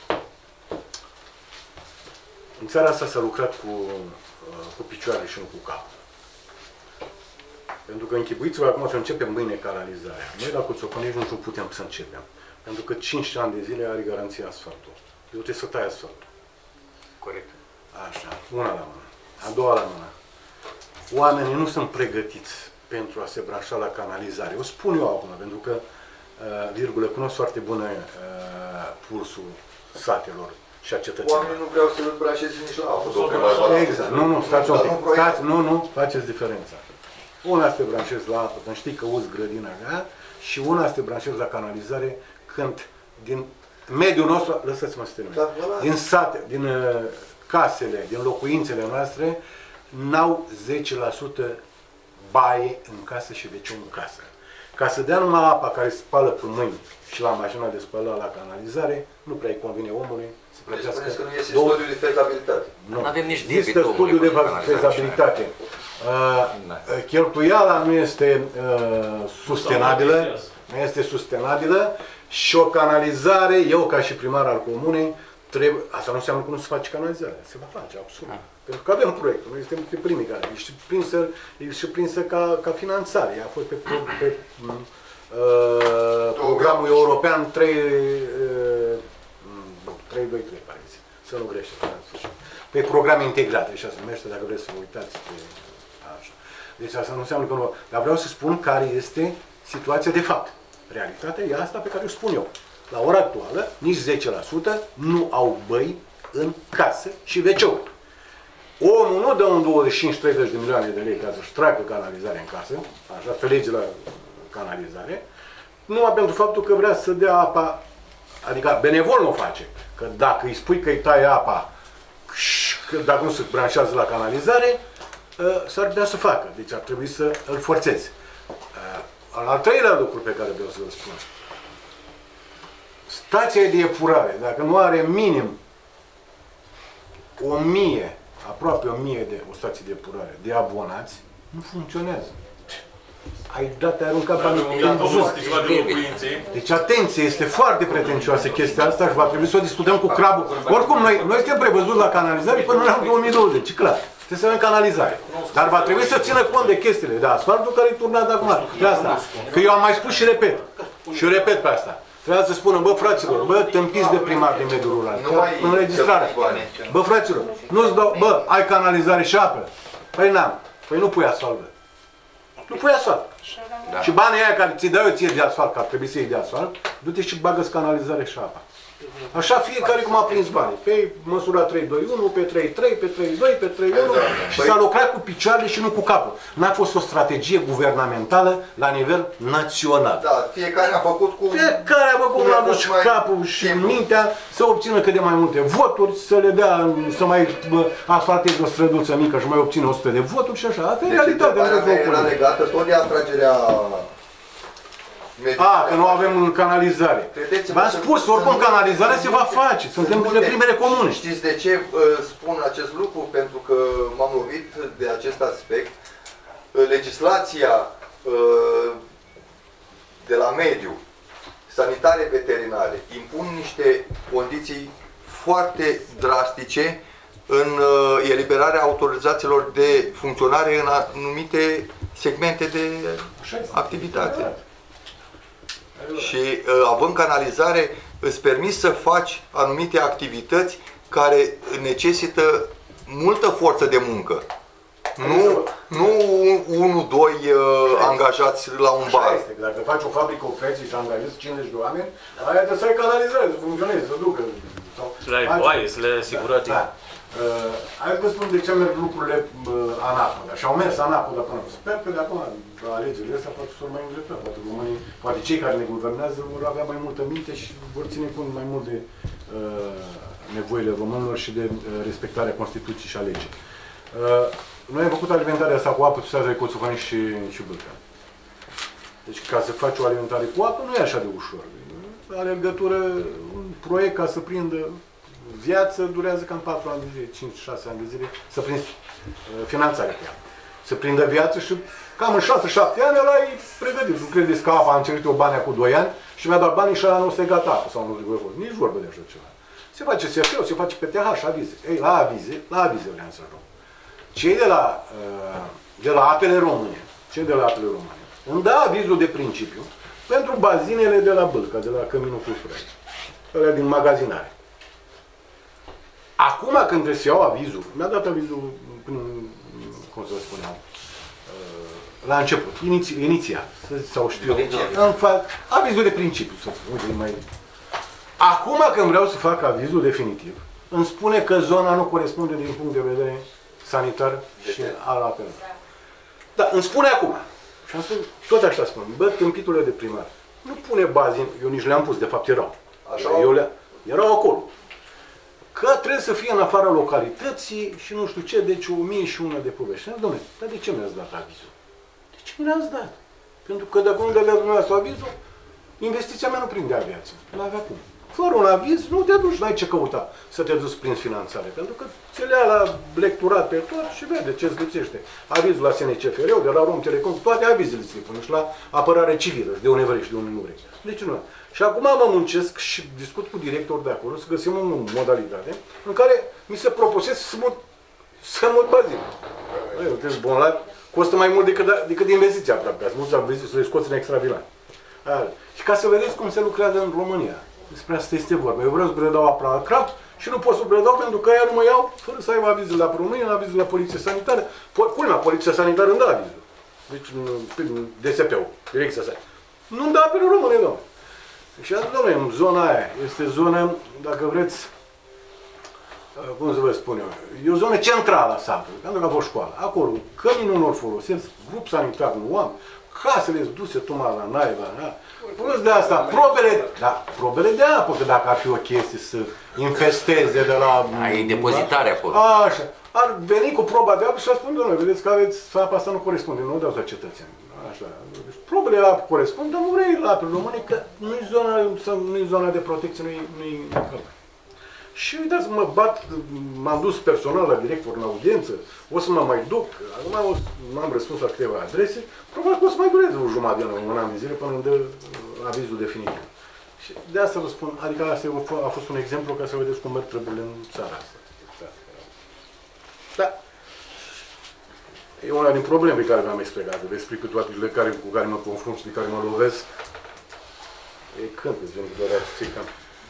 în țara asta s-a lucrat cu, cu picioare și nu cu cap. Pentru că închipuiți-vă acum să începem mâine canalizarea. Noi la Coțocănești nu putem să începem. Pentru că cinci ani de zile are garanție asfaltul. Eu trebuie să tai asfaltul. Corect. Așa, una la mână. A doua la mână. Oamenii nu sunt pregătiți pentru a se branșa la canalizare. O spun eu acum, pentru că, uh, virgulă, cunosc foarte bună uh, pulsul satelor și a cetățenilor. Oamenii nu vreau să-l branșeze nici la apă. Exact. Nu, nu, stați un pic. Stați, nu, nu, faceți diferența. Una să te branșezi la apă când știi că uzi grădina mea și una să te branșezi la canalizare când din mediul nostru, lăsați-mă să termin, da, din sate, din uh, casele, din locuințele noastre, n-au zece la sută baie în casă și veciun în casă. Ca să dea numai apa care spală pe mâini și la mașina de spălat la canalizare, nu prea îi convine omului să plătească. Deci că nu este două... studiul de fezabilitate. Nu, avem nici există studiul de fezabilitate. Uh, cheltuiala nu este uh, sustenabilă, nu este sustenabilă și o canalizare, eu ca și primar al comunei, trebuie, asta nu înseamnă că nu se face canalizare, se va face, absolut. Ah. Pentru că avem proiectul, noi suntem primii care, e și prinsă, e și prinsă ca, ca finanțare, ea a fost pe, pe, pe uh, programul european trei doi trei, pare să nu grește, pe program integrat, așa se numește, dacă vreți să vă uitați pe așa. Deci asta nu înseamnă că nu, dar vreau să spun care este situația de fapt. Realitatea e asta pe care o spun eu. La ora actuală, nici zece la sută nu au băi în casă și veceu. Omul nu dă un douăzeci și cinci treizeci de milioane de lei ca să-și treacă canalizarea în casă, așa, să lege la canalizare, numai pentru faptul că vrea să dea apa, adică benevol nu o face. Că dacă îi spui că îi tai apa, că dacă nu se branșează la canalizare, s-ar putea să facă. Deci ar trebui să îl forțezi. Al treilea lucru pe care vreau să vă spun. Stația de epurare, dacă nu are minim o mie, aproape o mie de o stație de epurare de abonați, nu funcționează. Ai dat, ai aruncat banii în jos. Deci atenție, este foarte pretențioasă chestia asta și va trebui să o discutăm cu crabul. Oricum, noi, noi suntem prevăzuți la canalizare până în anul două mii douăzeci, clar. Trebuie să avem canalizare. Dar va trebui să țină cont de chestiile de asfaltul care e turnat acum. De asta. Că eu am mai spus și repet. Și repet pe asta. Trebuia să spună, bă, fraților, bă, tâmpiți de primar de mediul rural. Înregistrare. Bă, fraților, nu-ți dau, bă, ai canalizare și apă? Păi n-am. Păi nu pui asfalt, bă. Nu pui asfalt. Da. Și banii aia care ți-i dau eu ție de asfalt, că ar trebui să iei de asfalt, du-te și bagă-ți canalizare și apa. Așa fiecare cum a prins banii. Pe măsura trei doi unu, pe trei trei, pe trei doi, pe trei unu și s-a lucrat cu picioarele și nu cu capul. N-a fost o strategie guvernamentală la nivel național. Da, fiecare a făcut cu... Fiecare a făcut cum a dus și capul și mintea să obțină cât de mai multe voturi, să le dea, să mai asfalteze o străduță mică și mai obțină o sută de voturi și așa. Asta e realitatea. Deci era legată tot de atragerea... A, că nu avem canalizare. V-am spus, oricum canalizarea se va face. Suntem de primele comune. Știți de ce uh, spun acest lucru? Pentru că m-am lovit de acest aspect. Uh, legislația uh, de la mediu, sanitare veterinare, impun niște condiții foarte drastice în uh, eliberarea autorizațiilor de funcționare în anumite segmente de activitate. Și având canalizare, îți permis să faci anumite activități care necesită multă forță de muncă. Nu, nu unu, doi uh, angajați la un bar. Este. Dacă faci o fabrică, o creți și angajezi cincizeci de oameni, aia trebuie să ai canalizare, să funcționeze, să ducă. Să le ai voie, să le asigurări. Da. Uh, hai să vă spun de ce merg lucrurile uh, anapoda. Și au mers anapoda până. Sper că de acum, la alegerile astea, poate să mai îndreptă. Poate românii, poate cei care ne guvernează vor avea mai multă minte și vor ține cont mai mult de uh, nevoile românilor și de uh, respectarea Constituției și a legii. Uh, noi am făcut alimentarea asta cu apă, tusează Coțufani și, și Bâlca. Deci ca să faci o alimentare cu apă nu e așa de ușor. Alergătură, un proiect ca să prindă viață durează cam patru ani de zile, cinci șase ani de zile să prinzi uh, finanțarea pe ea. Să prindă viață și cam în șase șapte ani ăla e pregătit. Nu credeți că apa a încerit o bani cu doi ani și mi-a dat banii și ăla nu se gata apă sau nu trebuie fost. Nici vorbă de așa ceva. Se face S F O, se face P T H, avize. Ei, la avize, la avize vreau să rog. Cei de la, uh, de la Apele Române, cei de la Apele Române, îmi dă avizul de principiu pentru bazinele de la Bâlca, de la Căminul Cultural. Ălea din magazinare. Acum când trebuie să iau avizul, mi-a dat avizul, cum să spuneam, la început, iniți, inițial, sau știu, îmi fac avizul de principiu, să spun, mai... Acum când vreau să fac avizul definitiv, îmi spune că zona nu corespunde din punct de vedere sanitar și al apelor. Da, îmi spune acum. Și am spus, tot așa spun, bă, tâmpitule de primar, nu pune bazin, eu nici le-am pus, de fapt erau. Așa? Eu le erau acolo. Că trebuie să fie în afara localității și nu știu ce, deci o mie și una de povești. Dom'le, dar de ce mi-ați dat avizul? De ce mi-ați dat? Pentru că dacă nu dădea dumneavoastră avizul, investiția mea nu prindea viață. Nu avea cum. Fără un aviz, nu te duci, n-ai ce căuta să te duci prin finanțare. Pentru că ți le ia la lecturat pe tot și vede ce-ți lipsește. Avizul la S N C F R, de la Rom Telecom, toate avizele ți le pune și la apărare civilă, de unde vrei și de unde nu vrei. Deci nu. Și acum mă muncesc și discut cu directorul de acolo să găsim o modalitate în care mi se propusese să mut, să mut bazinul. Eu trebuie bolnavi, costă mai mult decât, decât investiția, aproape, ca să mulți avizi, să le scoți în extravilan. Și ca să vedeți cum se lucrează în România. Despre asta este vorba. Eu vreau să predau apă la craft și nu pot să predau pentru că ea nu mă iau fără să aibă avizul la România, avizul la Poliția Sanitară. Culmea, Poliția Sanitară îmi dă avizul. Deci, D S P-ul, Direcția Sanitară. Nu-mi dă apele române, domnule. Și am zis, domnule, în zona aia este zonă, dacă vreți, cum să vă spun eu, e o zonă centrală a satului, pentru că a fost școală. Acolo, căminul nu-l folosesc, grup sanitar nu am, casele sunt duse tuma la naiba, da? Plus de asta, probele, da, probele de apă, că dacă ar fi o chestie să infesteze de la... Ai depozitare acolo. Așa, ar veni cu proba de apă și ar spune, domnule, vedeți că aveți, apa asta nu corespunde, nu o dau la cetățeni. Așa, deci probele la apă corespund, dar nu vrei la apă române, că nu-i zona, nu-i zona de protecție, nu-i... Nu-i... Și uitați, mă bat, m-am dus personal la director în audiență, o să mă mai duc, acum m-am răspuns la câteva adrese, probabil că o să mai dureze o jumătate de an, un an de zile până îmi dă avizul definitiv. Și de asta vă spun, adică asta a fost un exemplu ca să vedeți cum merg treburile în țara asta. Da. E una din probleme pe care v-am explicat, vă explic pe toate cele care, cu care mă confrunt și de care mă lovesc. E când, de exemplu, doar a țică.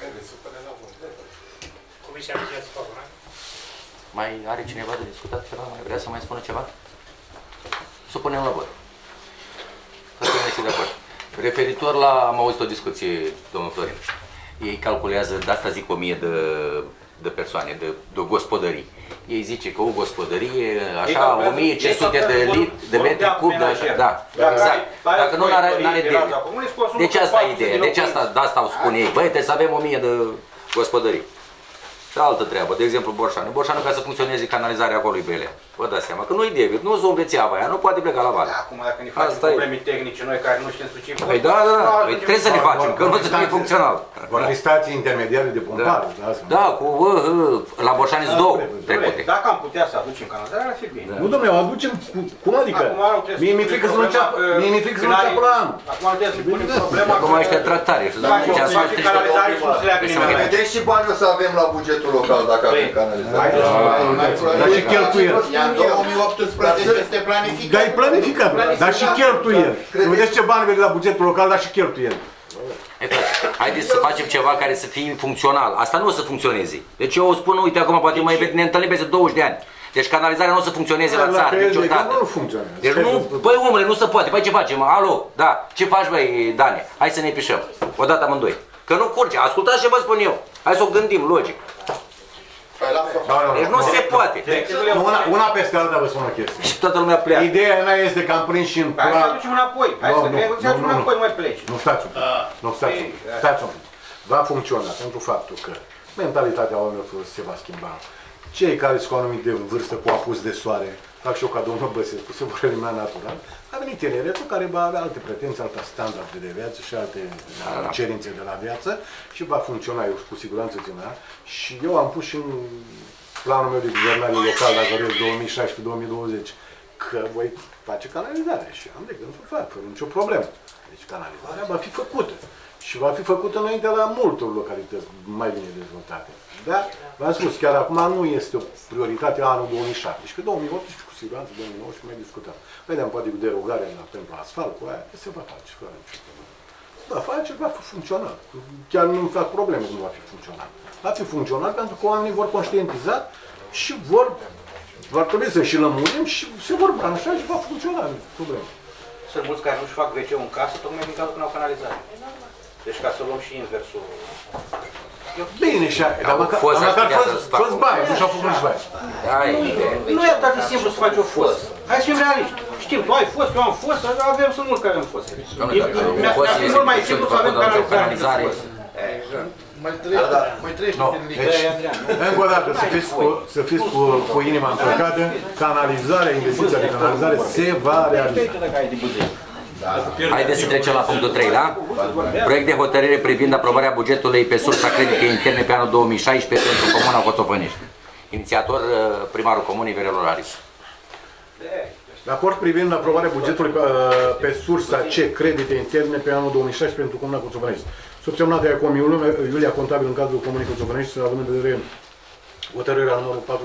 Mai are cineva de discutat ceva? Mai vrea să mai spună ceva? Să punem la vot. Să punem de acord. Referitor la, am auzit o discuție, domnul Florin. Ei calculează, de asta zic o mie de, de persoane, de, de gospodării. Ei zice că o gospodărie, așa, o mie cinci sute de litri, de metri cub, de, da, exact. Dacă nu, n-are debit. Deci asta e ideea, deci asta, de asta o spun ei. Băi, trebuie să avem o mie de gospodării. Și altă treabă, de exemplu Borșanu. Borșanu, ca să funcționeze canalizarea acolo e belea. Vă dați seama că nu-i debit, nu zombețeava aia, nu poate pleca la vale. Acum, dacă ne facem probleme tehnice noi care nu știm ce Păi da, da, da, păi trebuie să ne facem, că nu să fie funcțional. Vor fi stații intermediare de pompare. Da, cu la Borșani sunt două trecute. Dacă am putea să aducem canalizarea, ar fi bine. Nu, domnule, o aducem, cum adică? Mie mi-e frică să nu înceapă la anul. Acum nu trebuie să punem problema. Acum ăștia tractare și să zice să facem canalizare și nu se leagă nimeni. Vedeți și bani o să avem la bugetul local dacă avem canalizare. Dar și cheltuieli. În două mii optsprezece este planificat. Dar e planificat, dar și cheltuieli. Vedeți ce bani vede la bugetul local, dar și cheltuieli. Haideți să facem ceva care să fie funcțional. Asta nu o să funcționeze. Deci eu o spun, uite, acum poate mai ne întâlnim peste douăzeci de ani. Deci canalizarea nu o să funcționeze la țară niciodată. Nu funcționează. Deci nu, băi omule, nu se poate. Păi ce facem? Alo, da, ce faci băi, Dane? Hai să ne pișăm. Odată amândoi. Că nu curge. Ascultați ce vă spun eu. Hai să o gândim, logic. Deci nu se poate. Una, una peste alta vă spun o chestie. Și toată lumea pleacă. Ideea mea este că am prins și în plan... Hai să aducem înapoi. Hai să ne aducem înapoi, mai pleci. Nu, stați un pic. Nu, stați un pic. Stați un pic. Va funcționa pentru faptul că mentalitatea oamenilor se va schimba. cei care sunt cu anumite vârstă, cu apus de soare, fac și eu ca domnul Băsescu, se vor elimina natural. A venit tineretul care va avea alte pretenții, alte standarde de viață și alte da. cerințe de la viață și va funcționa, eu cu siguranță ținea. Și eu am pus și în planul meu de guvernare local, dacă vreți, două mii șaisprezece două mii douăzeci, că voi face canalizare și am de gând să o fac, fără nicio problemă. Deci canalizarea va fi făcută. Și va fi făcută înainte la multor localități mai bine dezvoltate. Dar, v-am spus, chiar acum nu este o prioritate anul două mii șapte. Și că două mii optsprezece, cu siguranță, două mii nouăsprezece mai discutăm. Vedem, poate cu derogarea la, pentru asfalt, cu aia, se va face, fără nicio problemă. Va face, va fi funcțional. Chiar nu-mi fac probleme cum va fi funcțional. Va fi funcțional pentru că oamenii vor conștientiza și vor, va trebui să și lămurim și se vor branșa și va funcționa problema. Sunt mulți care nu-și fac ve ce-ul în casă, tocmai din cauza că n-au canalizare. Deci ca să luăm și inversul. Bine, și aia, dar măcar fă-ți baie, nu și-au făcut nici baie. Nu e atât de simplu să faci o fosă. Hai să fim realiști. Știm, tu ai fost, eu am fost, avem sunt mulți care avem fost. Mi-a fi mult mai simplu să avem canalizare. Mai trăiești din linie. Încă o dată, să fiți cu inima încărcată, canalizarea, investiția de canalizare se va realiza. Haideți să trecem la punctul trei, da? Proiect de hotărâre privind aprobarea bugetului pe sursa credite interne pe anul două mii șaisprezece pentru Comuna Coțofănești. Inițiator, primarul Comunei, Viorel Orariu. Raport privind aprobarea bugetului pe, pe sursa C, credite interne pe anul două mii șaisprezece pentru Comuna Coțofănești. Subsemnată de Iacom Iulia, contabil în cadrul Comunei Coțofănești, având în vedere hotărârea numărul patru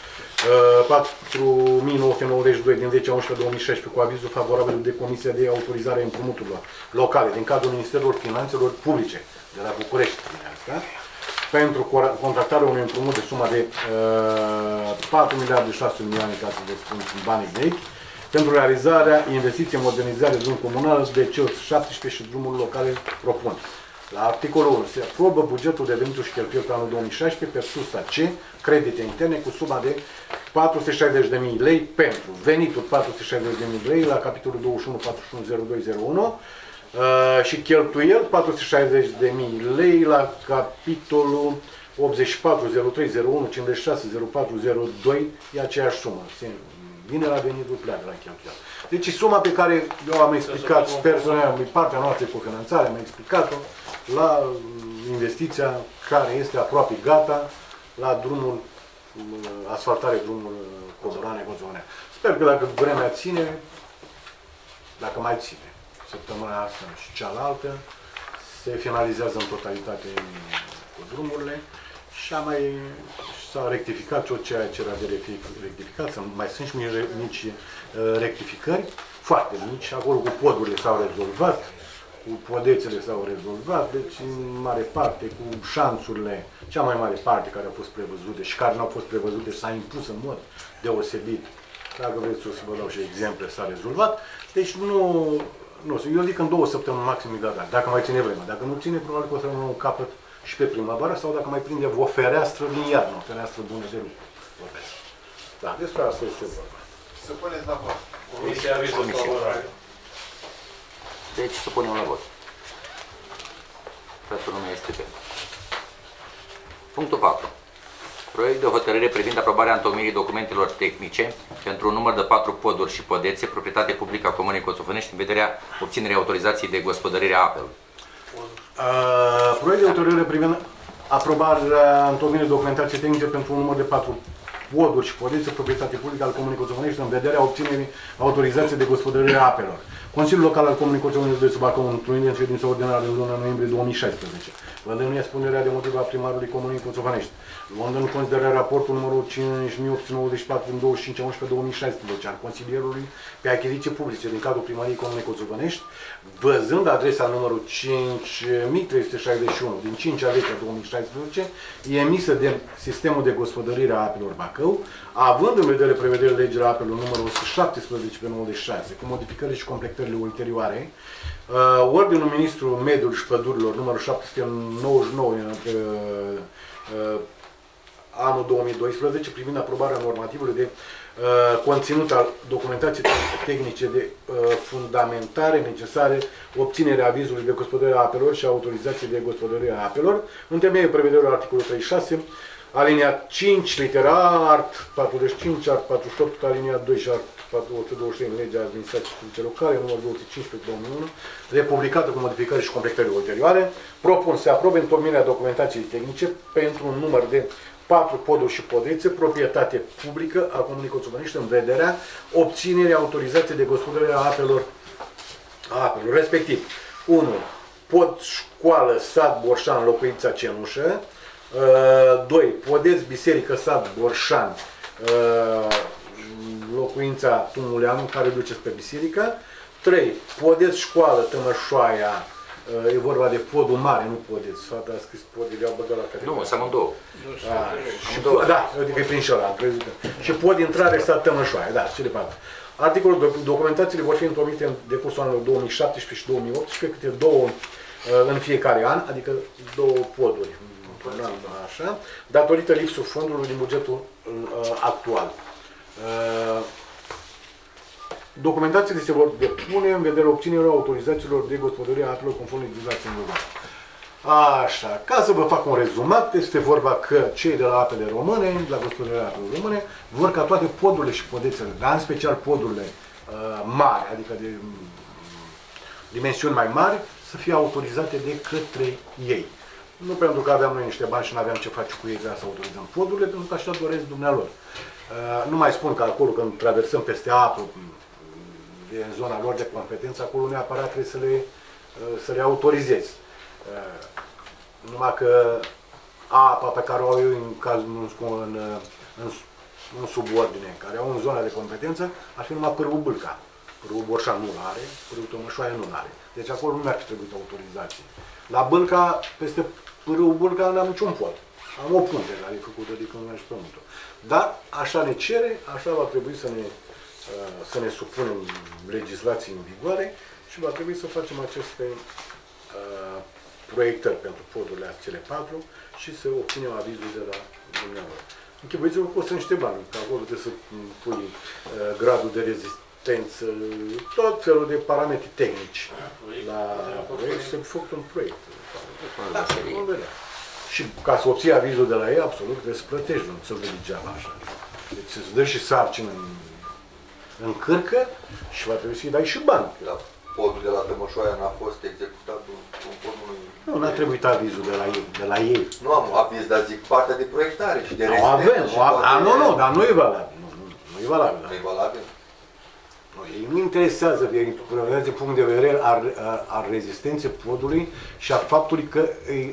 mii nouă sute nouăzeci și doi din zece a unsprezece două mii șaisprezece cu avizul favorabil de Comisia de Autorizare a Împrumuturilor Locale din cadrul Ministerului Finanțelor Publice de la București, asta, pentru contractarea unui împrumut de suma de uh, patru miliarde șase sute milioane, ca să vă spun în banii vechi, pentru realizarea investiției în modernizare de drum comunal de C E O șaptesprezece și drumuri locale propun. La articolul unu se aprobă bugetul de venituri și cheltuieli pe anul două mii șaisprezece pe sursa C, credite interne cu suma de patru sute șaizeci de mii lei pentru venituri patru sute șaizeci de mii lei la capitolul douăzeci și unu patruzeci și unu zero doi zero unu uh, și cheltuieli patru sute șaizeci de mii lei la capitolul optzeci și patru zero trei zero unu cincizeci și șase zero patru zero doi, e aceeași sumă. Se vine la venituri, pleacă la cheltuieli. Deci suma pe care eu am explicat, sper să ne partea noastră cu finanțare, am explicat-o la investiția care este aproape gata la drumul, asfaltare drumul Codorane-Coțovenea. Sper că dacă vremea ține, dacă mai ține, săptămâna asta și cealaltă, se finalizează în totalitate cu drumurile și a mai s-a rectificat tot ceea ce era de rectificat, mai sunt și mici rectificări, foarte mici, acolo cu podurile s-au rezolvat, cu podețele s-au rezolvat, deci în mare parte cu șanțurile, cea mai mare parte care au fost prevăzute și care nu au fost prevăzute s-a impus în mod deosebit. Dacă vreți o să vă dau și exemple, s-a rezolvat. Deci nu, nu, eu zic în două săptămâni maxim e gata, dacă mai ține vremea. Dacă nu ține, probabil că o să rămână un capăt și pe primăvară sau dacă mai prinde o fereastră din iarnă, o fereastră bună de lucru. Da, despre asta este vorba. Să puneți la vot. Comisia avizul favorabil. Deci să punem la vot. Toată lumea este pe. Punctul patru. Proiect de hotărâre privind aprobarea întocmirii documentelor tehnice pentru un număr de patru poduri și podețe, proprietate publică a Comunei Coțofănești, în vederea obținerii autorizației de gospodărire a apelor. Uh, proiect de hotărâre privind aprobarea întocmirii documentației tehnice pentru un număr de patru poduri și podețe, proprietate publică al Comunei Coțofănești, în vederea obținerii autorizației de gospodărire a apelor. Consiliul Local al Comunei Coțofănești de Subacău, întâlnit în ședință ordinară în luna noiembrie două mii șaisprezece. Vă dănuia spunerea de motiv a primarului Comunei Coțofănești. Luând în considerare raportul numărul cinci mii opt sute nouăzeci și patru din douăzeci și cinci a unsprezece două mii șaisprezece al consilierului pe achiziții publice din cadrul primăriei Comunei Coțofănești, văzând adresa numărul cinci mii trei sute șaizeci și unu din cinci a zece a două mii șaisprezece, e emisă de Sistemul de Gospodărire a Apelor Bacău, având în vedere prevederile legii la apelor numărul o sută șaptesprezece pe nouăzeci și șase, cu modificările și completările ulterioare, uh, Ordinul Ministrului Mediului și Pădurilor numărul șapte sute nouăzeci și nouă pe uh, anul două mii doisprezece privind aprobarea normativului de uh, conținut al documentației tehnice de uh, fundamentare necesare obținerea avizului de gospodărire a apelor și autorizației de gospodărire a apelor, în temeiul prevederilor articolul treizeci și șase, Aliniat cinci, litera art, patruzeci și cinci, art patruzeci și opt, aliniat doi și art o sută douăzeci și trei în legea administrației publice locale, numărul două sute cincisprezece pe două mii unu, republicată cu modificări și completări ulterioare. Propun să aprobe întocmirea documentației tehnice pentru un număr de patru poduri și podețe, proprietate publică a Comunei Coțovănești, în vederea obținerii autorizației de gospodărire a apelor, a apelor, respectiv unu. Pod școală, sat Borșan, locuința Cenușă. doi. Podeț, biserică, sat Borșan, locuința Tumuleanu, care duce spre biserică. trei. Podeț, școală, Tămășoaia, e vorba de podul mare, nu podeț. Fata a scris podul, i-au băgat la care. Nu, sunt amândouă. Da, adică e prin și ăla, am crezut. Și pod intrare, sat Tămășoaia, da, cele patru. Articolul, documentațiile vor fi întocmite în decursul anului două mii șaptesprezece și două mii optsprezece, câte două în fiecare an, adică două poduri, așa, datorită lipsului fondului din bugetul uh, actual. Uh, documentațiile se vor depune în vederea obținerea autorizațiilor de gospodărire a apelor conform legislației în vigoare. Așa, ca să vă fac un rezumat, este vorba că cei de la apele române, de la gospodărirea apelor române, vor ca toate podurile și podețele, dar în special podurile uh, mari, adică de um, dimensiuni mai mari, să fie autorizate de către ei. Nu pentru că aveam noi niște bani și nu aveam ce face cu ei, ca să autorizăm podurile, pentru că așa doresc dumnealor. Uh, nu mai spun că acolo, când traversăm peste apă, de zona lor de competență, acolo neapărat trebuie să le, uh, să le autorizezi. Uh, numai că apa pe care o au eu în, caz, în, în, în, în subordine, care au în zona de competență, ar fi numai Pârâul Bâlca. Pârâul Borșan nu are, Pârâul Tămășoaia nu are. Deci acolo nu mi-ar fi trebuit autorizație. La Bâlca, peste Pârâul Bâlca, nu am niciun pod. Am o punte care e făcută de când mergi pământul. Dar așa ne cere, așa va trebui să ne, să ne supunem legislației în vigoare și va trebui să facem aceste uh, proiectări pentru podurile cele patru și să obținem avizul de la dumneavoastră. Închipuiți-vă că costă niște bani, că acolo trebuie să pui uh, gradul de rezistență, tot felul de parametri tehnici la proiect și să facă un proiect. Da, și ca să obții avizul de la ei, absolut, trebuie să plătești, nu să-l vei degeaba așa. Deci să-ți dă și sarcină în, în cârcă și va trebui să-i dai și bani. La podul de la Tămășoaia n-a fost executat un, un podul... Nu, n-a trebuit avizul de la ei. De la ei. Nu am aviz, dar zic partea de proiectare și de rezistență. Nu avem, și a, nu, nu, dar nu e valabil. Nu, nu, nu e valabil. Nu e valabil? Nu, ei nu interesează, din punct de vedere al, al rezistenței podului și a faptului că,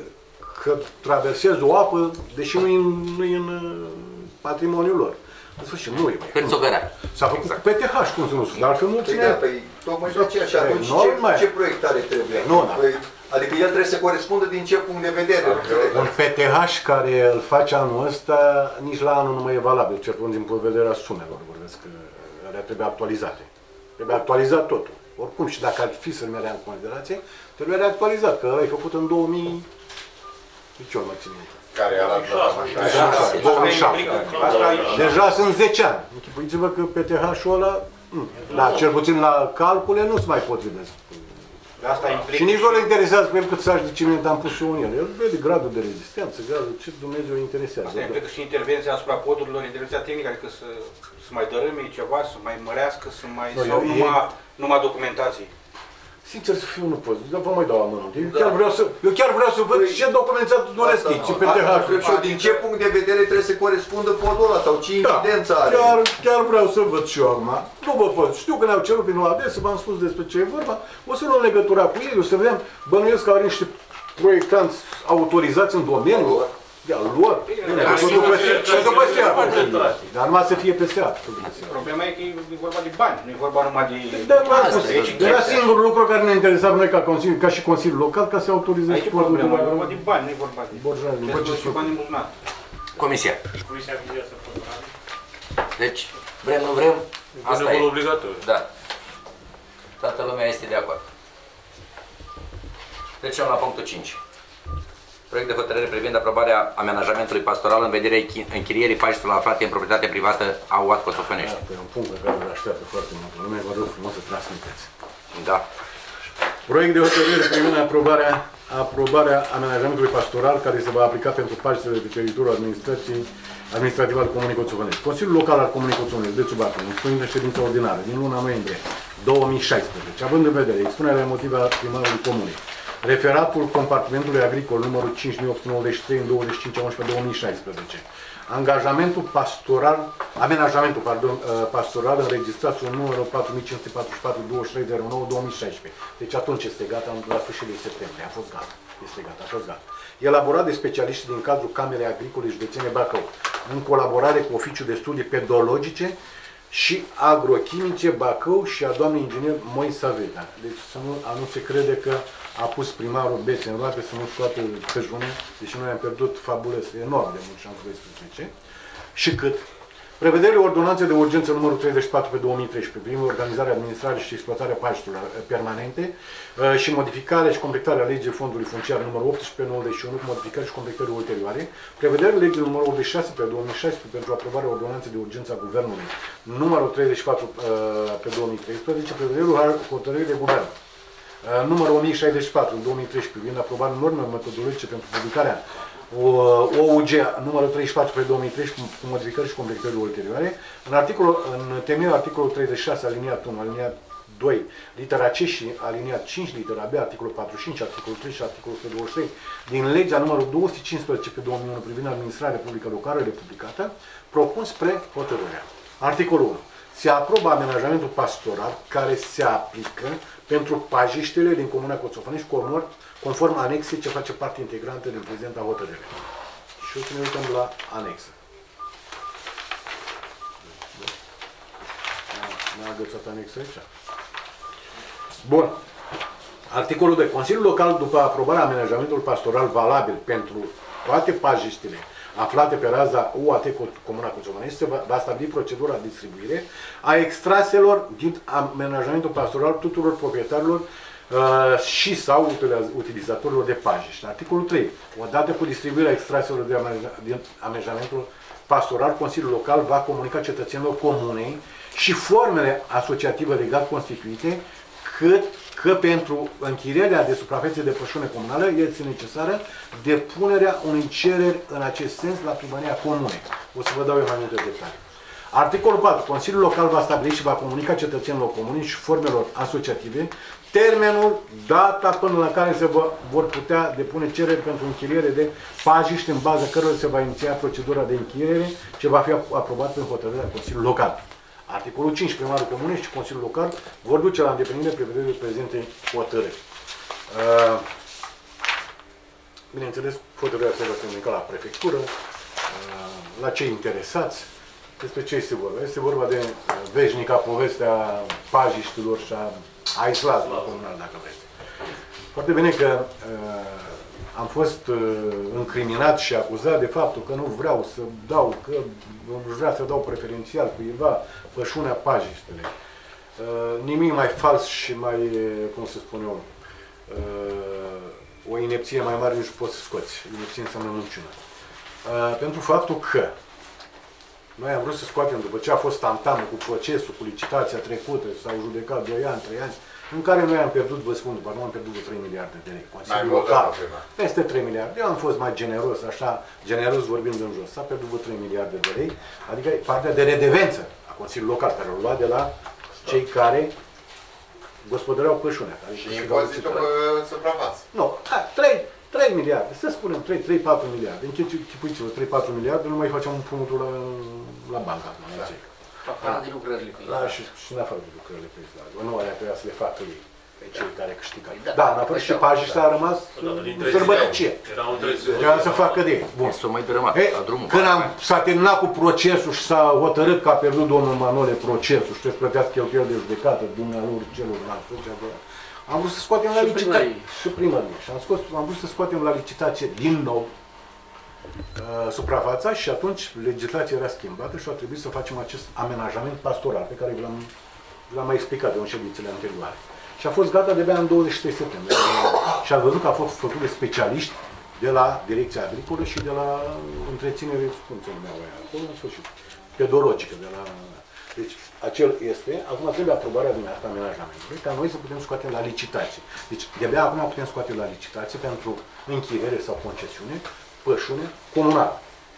că traversează o apă, deși nu e în, nu e în patrimoniul lor. În sfârșit, nu e. S-a făcut exact. P T H, cum să nu spun, dar altfel nu ține. Păi, tocmai de aceea. Și atunci ce, ce proiectare trebuie? Nu, nu. Păi, adică el trebuie să corespundă din ce punct de vedere. Un P T H care îl face anul ăsta, nici la anul nu mai e valabil, cel puțin din punct de vedere a sumelor, vorbesc că alea trebuie actualizate. Trebuie actualizat totul. Oricum, și dacă ar fi să-l merea în considerație, trebuie reactualizat, că ăla e făcut în două mii... Ce ori mai ține? Care a luat două mii șapte. Deja sunt zece ani. Închipuiți-vă că P T H-ul ăla, da, cel puțin la calcule, nu se mai potrivesc. Și nici nu le interesează pe el cât saci de ciment am pus eu în el. El vede gradul de rezistență, gradul ce Dumnezeu îl interesează. Asta implică și intervenția asupra podurilor, intervenția tehnică, adică să, să mai dărâme ceva, să mai mărească, să mai... No, sau numai, numai documentații. Sincer să fiu, nu pot, dar vă mai dau la mână. Eu, da. chiar vreau să, eu chiar vreau să văd ce documentați doresc ei, ce P T H. Din ce punct de vedere trebuie să corespundă podul ăla sau ce incidență da, are. Chiar, chiar vreau să văd și eu acum. Nu vă pot. Știu că ne-au cerut prin O A D, să v-am spus despre ce e vorba. O să luăm legătura cu ei, o să vedem, bănuiesc că are niște proiectanți autorizați în domeniu. Ia, lor. Și după seara. Dar numai să fie pe seara. Problema e că e vorba de bani, nu e vorba numai de... Era singurul lucru care ne interesa noi ca, consiliu, ca și Consiliul Local, ca să autorizăm și podul de la... E vorba de bani, nu e vorba de... Borjani, nu trebuie să bani în buzunar. Comisia. Comisia vizia să favorabil. Deci, vrem, nu vrem, asta e. Obligatoriu. Da. Toată lumea este de acord. Trecem la punctul cinci. Proiect de hotărâre privind aprobarea amenajamentului pastoral în vederea închirierii pajiștelor aflate în proprietate privată a U A T Coțofănești. Da, e un punct pe care îl așteaptă foarte multă lume, vă rog frumos să transmiteți. Da. Proiect de hotărâre privind aprobarea aprobarea amenajamentului pastoral care se va aplica pentru pagile de teritoriul administrației administrativ al Comunei Coțovănești. Consiliul Local al Comunei Coțovănești, de Bacău, în ședință ordinară din luna noiembrie două mii șaisprezece, având în vedere expunerea motivă a primarului Comunei, referatul compartimentului agricol numărul cinci mii opt sute nouăzeci și trei în douăzeci și cinci a unsprezece două mii șaisprezece, angajamentul pastoral, amenajamentul pardon, pastoral înregistrat sub numărul patru mii cinci sute patruzeci și patru douăzeci și trei zero nouă două mii șaisprezece. Deci atunci este gata, la sfârșit de septembrie, a fost gata. Este gata, a fost gata. Elaborat de specialiști din cadrul Camerei Agricole Județene Bacău, în colaborare cu Oficiul de Studii Pedologice și Agrochimice Bacău și a doamnei inginer Moisa Veda. Deci să nu, a nu se crede că a pus primarul bețe în roate să nu scoată căjune, deși noi am pierdut fabulos enorm de mult și am doisprezece. Și cât? Prevederile ordonanței de urgență numărul treizeci și patru pe două mii treisprezece privind organizarea, administrarea și exploatarea paștilor permanente și modificarea și completarea legii fondului funciar numărul optsprezece pe nouăzeci și unu cu modificări și completări ulterioare, prevederile legii numărul optzeci și șase pe două mii șaisprezece pentru aprobarea ordonanței de urgență a Guvernului numărul treizeci și patru pe două mii treisprezece, prevederile hotărârii de guvern numărul o mie șaizeci și patru în două mii treisprezece privind aprobarea normelor metodologice pentru publicarea O U G numărul treizeci și patru pe două mii treisprezece cu modificări și completări ulterioare, în, articolul, în temeiul articolul treizeci și șase aliniat unu, aliniat doi, litera C și aliniat cinci, litera B, articolul patruzeci și cinci, articolul trei și articolul o sută douăzeci și trei din legea numărul două sute cincisprezece pe două mii unu privind administrarea publică locală republicată, propun spre hotărârea. Articolul unu. Se aprobă amenajamentul pastoral care se aplică pentru pajiștele din Comuna Coțovănești conform, conform anexei ce face parte integrantă din prezenta hotărâre. Și o să ne uităm la anexă. Ne-a agățat anexa aici. Bun. Articolul doi. Consiliul Local, după aprobarea amenajamentului pastoral valabil pentru toate pajiștele aflate pe raza U A T Comuna Coțovănești, se va, va stabili procedura de distribuire a extraselor din amenajamentul pastoral tuturor proprietarilor uh, și sau utilizatorilor de pajiști. Articolul trei. Odată cu distribuirea extraselor de din amenajamentul pastoral, Consiliul Local va comunica cetățenilor comunei și formele asociative legal constituite cât că pentru închirierea de suprafețe de pășune comunală este necesară depunerea unei cereri în acest sens la primăria comunei. O să vă dau eu mai multe detalii. Articolul patru. Consiliul Local va stabili și va comunica cetățenilor comunei și formelor asociative termenul, data până la care se vor putea depune cereri pentru închiriere de pajiști în baza cărora se va iniția procedura de închiriere ce va fi aprobat prin hotărârea Consiliului Local. Articolul cinci. Primarul Comunei și Consiliul Local vor duce la îndeplinire prevederile prezente hotărâri. Uh, bineînțeles, hotărârea se va comunica la prefectură, uh, la cei interesați. Despre ce este vorba? Este vorba de veșnica povestea pajiștilor și a aislazului comunal, dacă vreți. Foarte bine că uh, am fost uh, încriminat și acuzat de faptul că nu vreau să dau, că nu vreau să dau preferențial cuiva pășunea pajiștele. Uh, nimic mai fals și mai, cum să spun eu, uh, o inepție mai mare nu poți să scoți. Inepție înseamnă minciună. Uh, pentru faptul că noi am vrut să scoatem, după ce a fost tamtamă cu procesul, cu licitația trecută, s-au judecat doi ani, trei ani, în care noi am pierdut, vă spun, nu am pierdut trei miliarde de lei. Consiliul Local, peste trei miliarde. Eu am fost mai generos, așa, generos vorbind în jos. S-a pierdut trei miliarde de lei, adică partea de redevență a Consiliului Local, care o lua de la cei care gospodăreau pășunea. Și impozitul pe suprafață. Nu, trei miliarde, să spunem trei patru miliarde. Închipuiți-vă, trei patru miliarde, nu mai facem împrumutul la, la bancă. Afară de lucrările pe Da, și, și în afară de lucrările pe izlaz. Nu alea trebuia să le facă ei, pe cei care câștigă. Da, în afară și pajiștea a rămas sărbăticie. Trebuia să facă de ei. Bun. S-o mai dărâmat la drumul. Când s-a terminat cu procesul și s-a hotărât că a pierdut domnul Manole procesul și trebuie să plătească cheltuieli de judecată dumnealor celorlalți, am vrut să scoatem la licitație. Și primărie. Și am, scos, am vrut să scoatem la licitație din nou uh, suprafața și atunci legislația era schimbată și a trebuit să facem acest amenajament pastoral pe care l-am mai explicat de în ședințele anterioare. Și a fost gata de-abia în douăzeci și trei septembrie. Și a văzut că a fost făcut de specialiști de la Direcția Agricolă și de la întreținere, cum se numeau aia, acolo, în sfârșit, pedologică, de la... Deci, acel este, acum trebuie aprobarea dumneavoastră a amenajamentului, ca noi să putem scoate la licitație. Deci, de-abia acum putem scoate la licitație pentru închiriere sau concesiune, pășune comunală.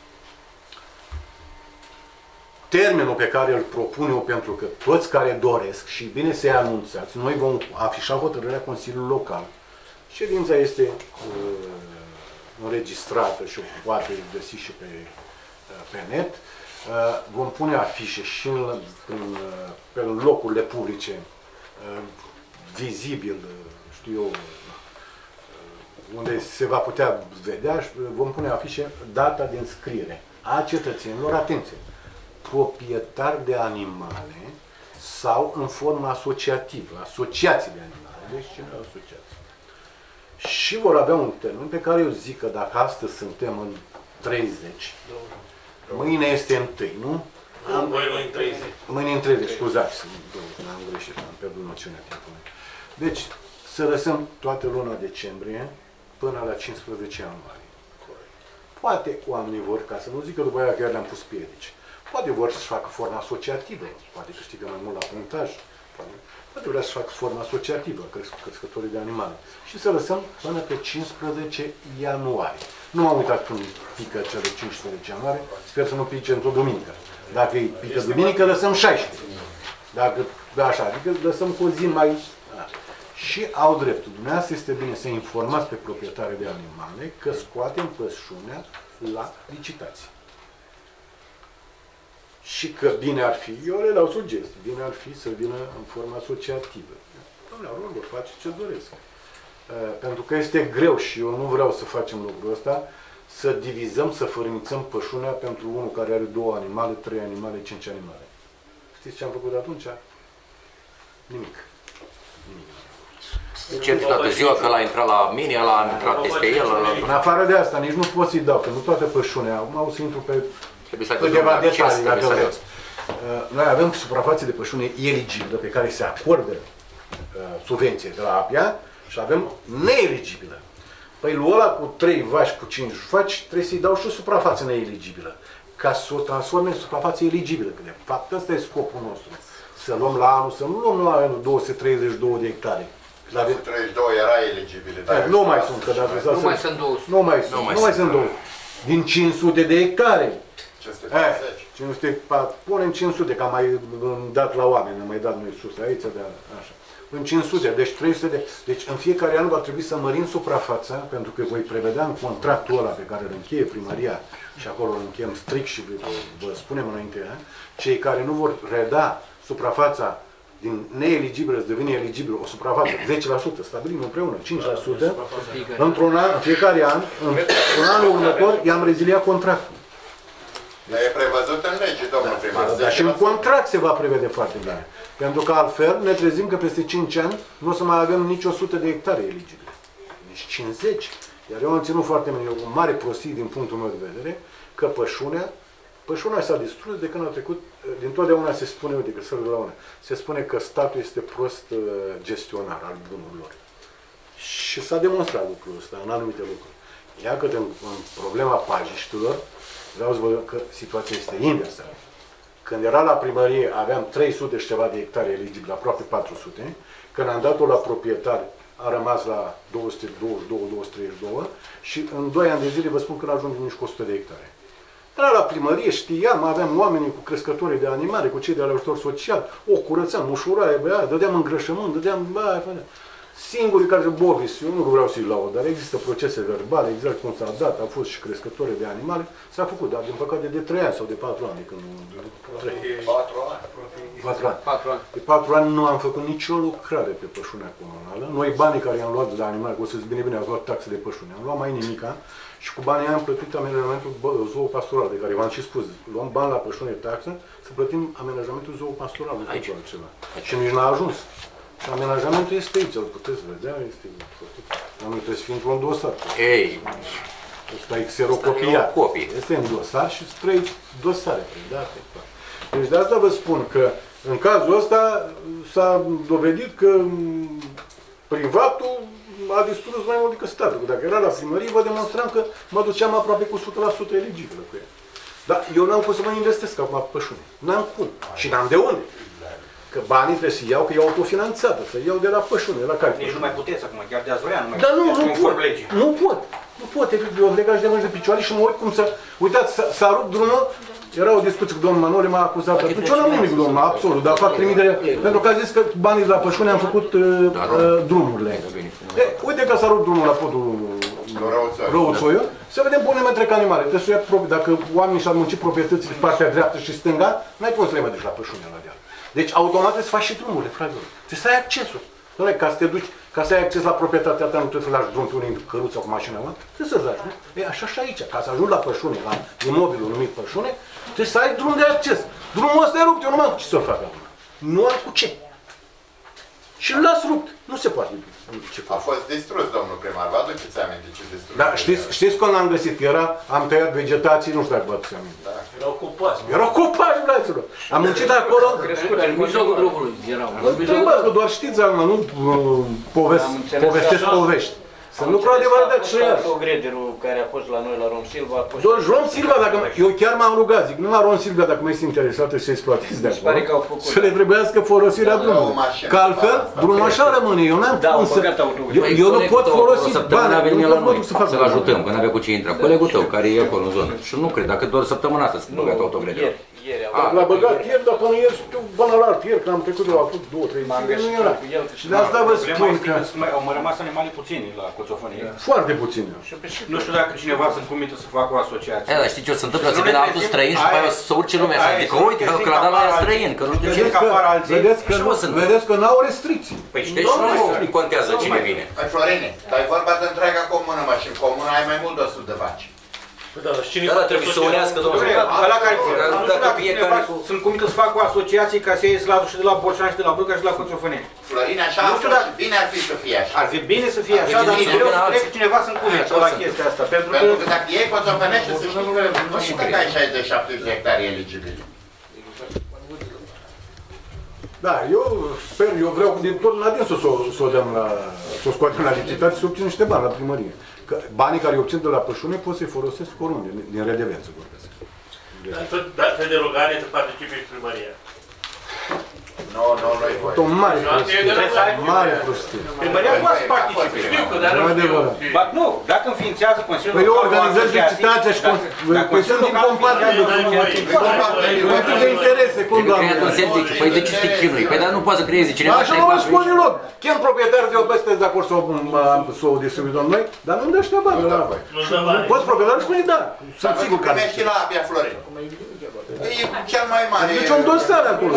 Termenul pe care îl propun eu, pentru că toți care doresc, și bine să-i anunțați, noi vom afișa hotărârea Consiliului Local. Ședința este uh, înregistrată și o poate găsi și pe, uh, pe net. Uh, vom pune afișe și în, în, uh, pe locurile publice, uh, vizibil, uh, știu eu, uh, unde se va putea vedea, și vom pune afișe data de înscriere a cetățenilor, atenție, proprietari de animale sau în formă asociativă, asociații de animale, deci cine asociații. Și vor avea un termen pe care eu zic că dacă astăzi suntem în treizeci, mâine este întâi, nu? Am, mâine în treizeci. Mâine în treizeci, scuzați, am greșit, am pierdut noțiunea timpului. Deci, să lăsăm toată luna decembrie până la cincisprezece ianuarie. Poate oamenii vor, ca să nu zic că după aia chiar le-am pus piedici, poate vor să-și facă formă asociativă, poate câștigă mai mult la punctaj, poate, poate vrea să facă formă asociativă, cresc, crescătorii de animale. Și să lăsăm până pe cincisprezece ianuarie. Nu m-am uitat când pică cele cincisprezece ianuarie, sper să nu pice într-o duminică. Dacă îi pică duminică, lăsăm șaisprezece. Dacă, așa, adică lăsăm cu o zi mai... Și au dreptul. Dumneavoastră este bine să informați pe proprietarii de animale că scoatem pășunea la licitație. Și că bine ar fi, eu le dau sugestii, bine ar fi să vină în formă asociativă. Doamne, vor face ce doresc. Uh, pentru că este greu și eu nu vreau să facem lucrul ăsta, să divizăm, să fărâmițăm pășunea pentru unul care are două animale, trei animale, cinci animale. Știți ce am făcut atunci? Nimic. Nimic. Ce toată ziua că l-a intrat la mine, l-a intrat peste el? În afară de asta, nici nu pot să-i dau, că nu toate pășunea, acum o să intru pe câteva detalii, dacă vreți. Noi avem suprafațe de pășune eligibilă, pe care se acordă uh, subvenție de la APIA, și avem neeligibilă. Păi lui ăla cu trei vaci, cu cinci vaci, trebuie să-i dau și o suprafață neeligibilă, ca să o transforme în suprafață eligibilă. Că de fapt ăsta e scopul nostru. Să luăm la anul, să nu luăm la anul două sute treizeci și două de hectare. două sute treizeci și doi era eligibile. Nu mai sunt, că dacă nu mai sunt două sute. Nu mai sunt, nu mai sunt două sute. Din cinci sute de hectare. cinci sute patruzeci. cinci sute, punem cinci sute, că am mai dat la oameni, am mai dat noi sus aici, de așa. În cinci sute, deci trei sute de... Deci în fiecare an va trebui să mărim suprafața, pentru că voi prevedea în contractul ăla pe care îl încheie primăria, și acolo îl încheiem strict și vă spunem înainte, cei care nu vor reda suprafața din neeligibilă să devine eligibilă, o suprafață, zece la sută, stabilim împreună, cinci la sută, într-un an, în fiecare an, în, în anul următor, i-am reziliat contractul. Dar e prevăzut în lege, domnul primar. Dar și în contract se va prevede foarte bine. Pentru că altfel ne trezim că peste cinci ani nu o să mai avem nici o sută de hectare eligibile. Nici cincizeci. Iar eu am ținut foarte bine, o mare prostie din punctul meu de vedere, că pășunea, pășunea s-a distrus de când a trecut, dintotdeauna se spune, uite că să la una, se spune că statul este prost gestionar al drumurilor. Și s-a demonstrat lucrul ăsta în anumite lucruri. Iar că în, în problema pajiștilor, vreau să vă spun că situația este inversă. Când era la primărie, aveam trei sute și ceva de hectare eligibile, aproape patru sute. Când am dat-o la proprietari, a rămas la două sute douăzeci și doi două sute treizeci și doi și în doi ani de zile vă spun că nu ajungem nici cu o sută de hectare. Era la primărie, știam, aveam oamenii cu crescătorii de animale, cu cei de ajutor social, o curățam, ușuraie, băia, dădeam îngrășământ, dădeam, băia, singurii care Bovis, eu nu vreau să-i laud, dar există procese verbale, exact cum s-a dat, au fost și crescători de animale, s-a făcut, dar din păcate de trei ani sau de patru ani, de când nu... patru ani. patru ani. patru ani. De patru ani nu am făcut nicio lucrare pe pășunea comunală. Noi banii care i-am luat de la animale, că o să zic bine, bine, am luat taxe de pășune, am luat mai nimica și cu banii am plătit amenajamentul zoopastoral, de care v-am și spus, luăm bani la pășune taxă să plătim amenajamentul zoopastoral, nu pentru altceva. Și nici n-a ajuns. Și amenajamentul este aici, îl puteți vedea, este făcut. Nu trebuie să fie într-un dosar. Ei! Ăsta e xerocopiat. Este în dosar și trei dosare predate. Deci de asta vă spun că în cazul ăsta s-a dovedit că privatul a distrus mai mult decât statul. Dacă era la primărie, vă demonstram că mă duceam aproape cu o sută la sută eligibilă cu el. Dar eu n-am cum să mă investesc acum pe pășune. N-am cum. Și n-am de unde. Că banii trebuie să iau, că e autofinanțată, să iau de la pășune, la care? Nici nu mai puteți acum, chiar de azi vrea, nu mai Dar nu, puteți, nu pot, legii. nu pot, nu pot, efectiv, eu legați de mâini de picioare și mă uit cum să, uitați, s-a rupt drumul, era o discuție cu domnul Manole, m-a acuzat, atunci eu n-am nimic cu domnul, absolut, dar fac trimitere, pentru că a zis că banii de la pășune am făcut uh, uh, drumurile. E, uite că s-a rupt drumul la podul Răuțoiu, să vedem bune metre ca animale, trebuie să ia, dacă oamenii și-ar munci proprietățile pe partea dreaptă și stânga, n-ai cum să le mai duci la pășune la deal. Deci automat trebuie să faci și drumurile, fraților. Trebuie să ai accesul. Doamne, ca să te duci, ca să ai acces la proprietatea ta, nu trebuie să lași drum pe unii în căruță cu mașina mea, trebuie să lași, nu? E așa și aici, ca să ajungi la pășune, la imobilul numit pășune, trebuie să ai drum de acces. Drumul ăsta e rupt, eu nu mai am cu ce să-l fac acum. Nu am cu ce. Și îl las rupt. Nu se poate. Ce a fost distrus, domnul primar. Vă aduceți aminte ce distrus? Da, știți, știți când l-am găsit? Era, am tăiat vegetații, nu știu dacă vă aduceți aminte. Da. Erau copaci. Erau copaci, fraților. Am muncit acolo. În mijlocul drumului erau. Că doar știți, acum, nu povest, povestesc povești. Sunt lucruri adevărate de aceea. Grederul care a fost la noi, la Rom Silva, a fost... Doar Rom Silva, dacă eu chiar m-am rugat, zic, numai Rom Silva, dacă mai este interesată să exploatezi de acolo, să le trebuiască folosirea drumului. Că altfel, drumul așa rămâne, eu n-am cum să... Eu nu pot folosi bani, eu nu pot să fac... Să-l ajutăm, că n-avea cu ce intra. Colegul tău, care e acolo în zonă. Și nu cred, dacă doar săptămâna asta s-a băgat autogrederul. L-a băgat ieri, dar până ieri, până la alt ieri, că am trecut eu acum două, trei zile, nu era. Și de asta vă spun că... Au mai rămas animale puțini la Coțofonie. Foarte puține. Nu știu dacă cineva se încumită să facă o asociație. E, dar știi ce o să întâmplă? Să vină altul străin și după aia să urce lumea așa. Adică uite că la dat la aia străin, că nu știu ce. Vedeți că n-au restricții. Deci nu contează cine vine. Păi Florine, dar e vorba de întreaga comună, mă, și în comună ai mai mult de o sută de vaci. Da, dar trebuie să unească, domnul. Ăla care sunt cumită să facă o asociație ca să iei slazul și de la Borșan și de la Bâlca și de la Coțofănești. Florine, așa a fost și bine ar fi să fie așa. Ar fi bine să fie așa, dar vreau să trec cineva să-mi cumită la chestia asta. Pentru că dacă iei Coțofănești, să știi că nu știu că ai șaizeci șaptezeci de hectare eligibili. Da, eu sper, eu vreau din tot la dinsul să o dăm la, să o scoatem la licitație, să obțin niște bani la primărie. Că banii care îi obțin de la pășune pot să-i folosesc oriunde, din redevență vorbesc. Dar fel de rugare să participe și primăria. Nu, nu, nu-i voi. O mare prostie, mare prostie. Primăria poate să participe. Știu că, dar nu știu. Ba, nu, dacă înființează Consiliul Local... Păi eu organizez licitația și Consiliul din compartibil. Conflict de interese, cum doamne. Păi de ce să te chinui? Păi dar nu poate să creeze cineva. Așa nu spun deloc. Chem proprietarul de o peste de acord să o distribuim noi, dar nu-mi dă ăștia bani. Poți proprietarul spune da. Sunt sigur că... Primești la Apia Florin. E cel mai mare. Deci un dosar acolo.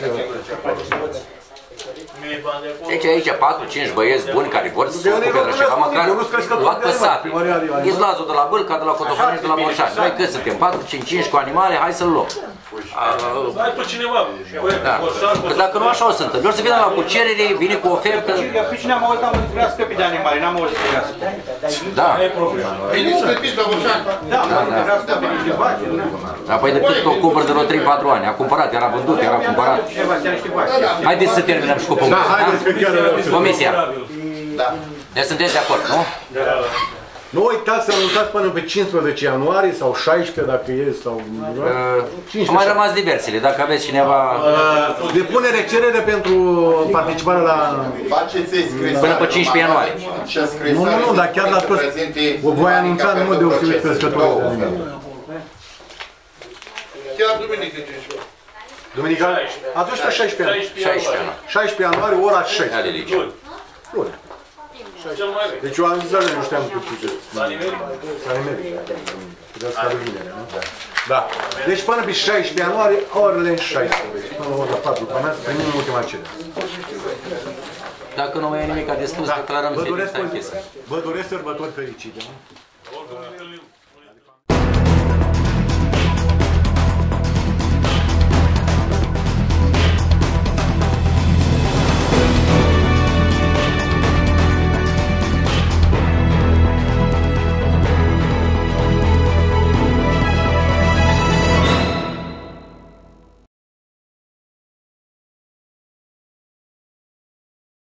Deci aici patru cinci băieți buni care vor să se ocupe de ceva, măcar luat pe sat. Izlazul de la Bâlca, de la Coțofănești, de la Borșani. Noi cât suntem? patru cinci cinci cu animale, hai să-l luăm. Hai pe cineva. Da. Că dacă nu așa o să întâmple, o să vină la cu cerere, vine cu ofertă. Pe cine am auzit, am auzit vrea scăpi de animale, n-am auzit că vrea scăpi. Da. Vine scăpiți de Borșani. Da, vrea scăpi niște vaci. Da, păi de cât o cumpăr de vreo trei patru ani. A cumpărat, era vândut, era cumpărat. Haideți să terminăm și cu punctul. Comisia. Da. Deci sunteți de acord, nu? Nu uitați să anunțați până pe cincisprezece ianuarie sau șaisprezece dacă e sau... Au mai rămas diversele, dacă aveți cineva... Depunere cerere pentru participarea la... Faceți scrisoare. Până pe cincisprezece ianuarie. Nu, nu, nu, dar chiar la toți... O voi anunța în mod deosebit crescătorul de animale. Chiar duminică cincisprezece. Duminica? Atunci pe șaisprezece ianuarie. șaisprezece ianuarie, ora șaisprezece. Luni. Deci eu am zis la nu știam cu ce. S-a nimerit. Puteți să vinerea, nu? Da. Deci până pe șaisprezece ianuarie, orele șaisprezece. Până la ora patru, până azi, primim ultima cerere. Dacă nu mai e nimic de spus, declarăm ședința închisă. Vă doresc sărbători fericite, nu?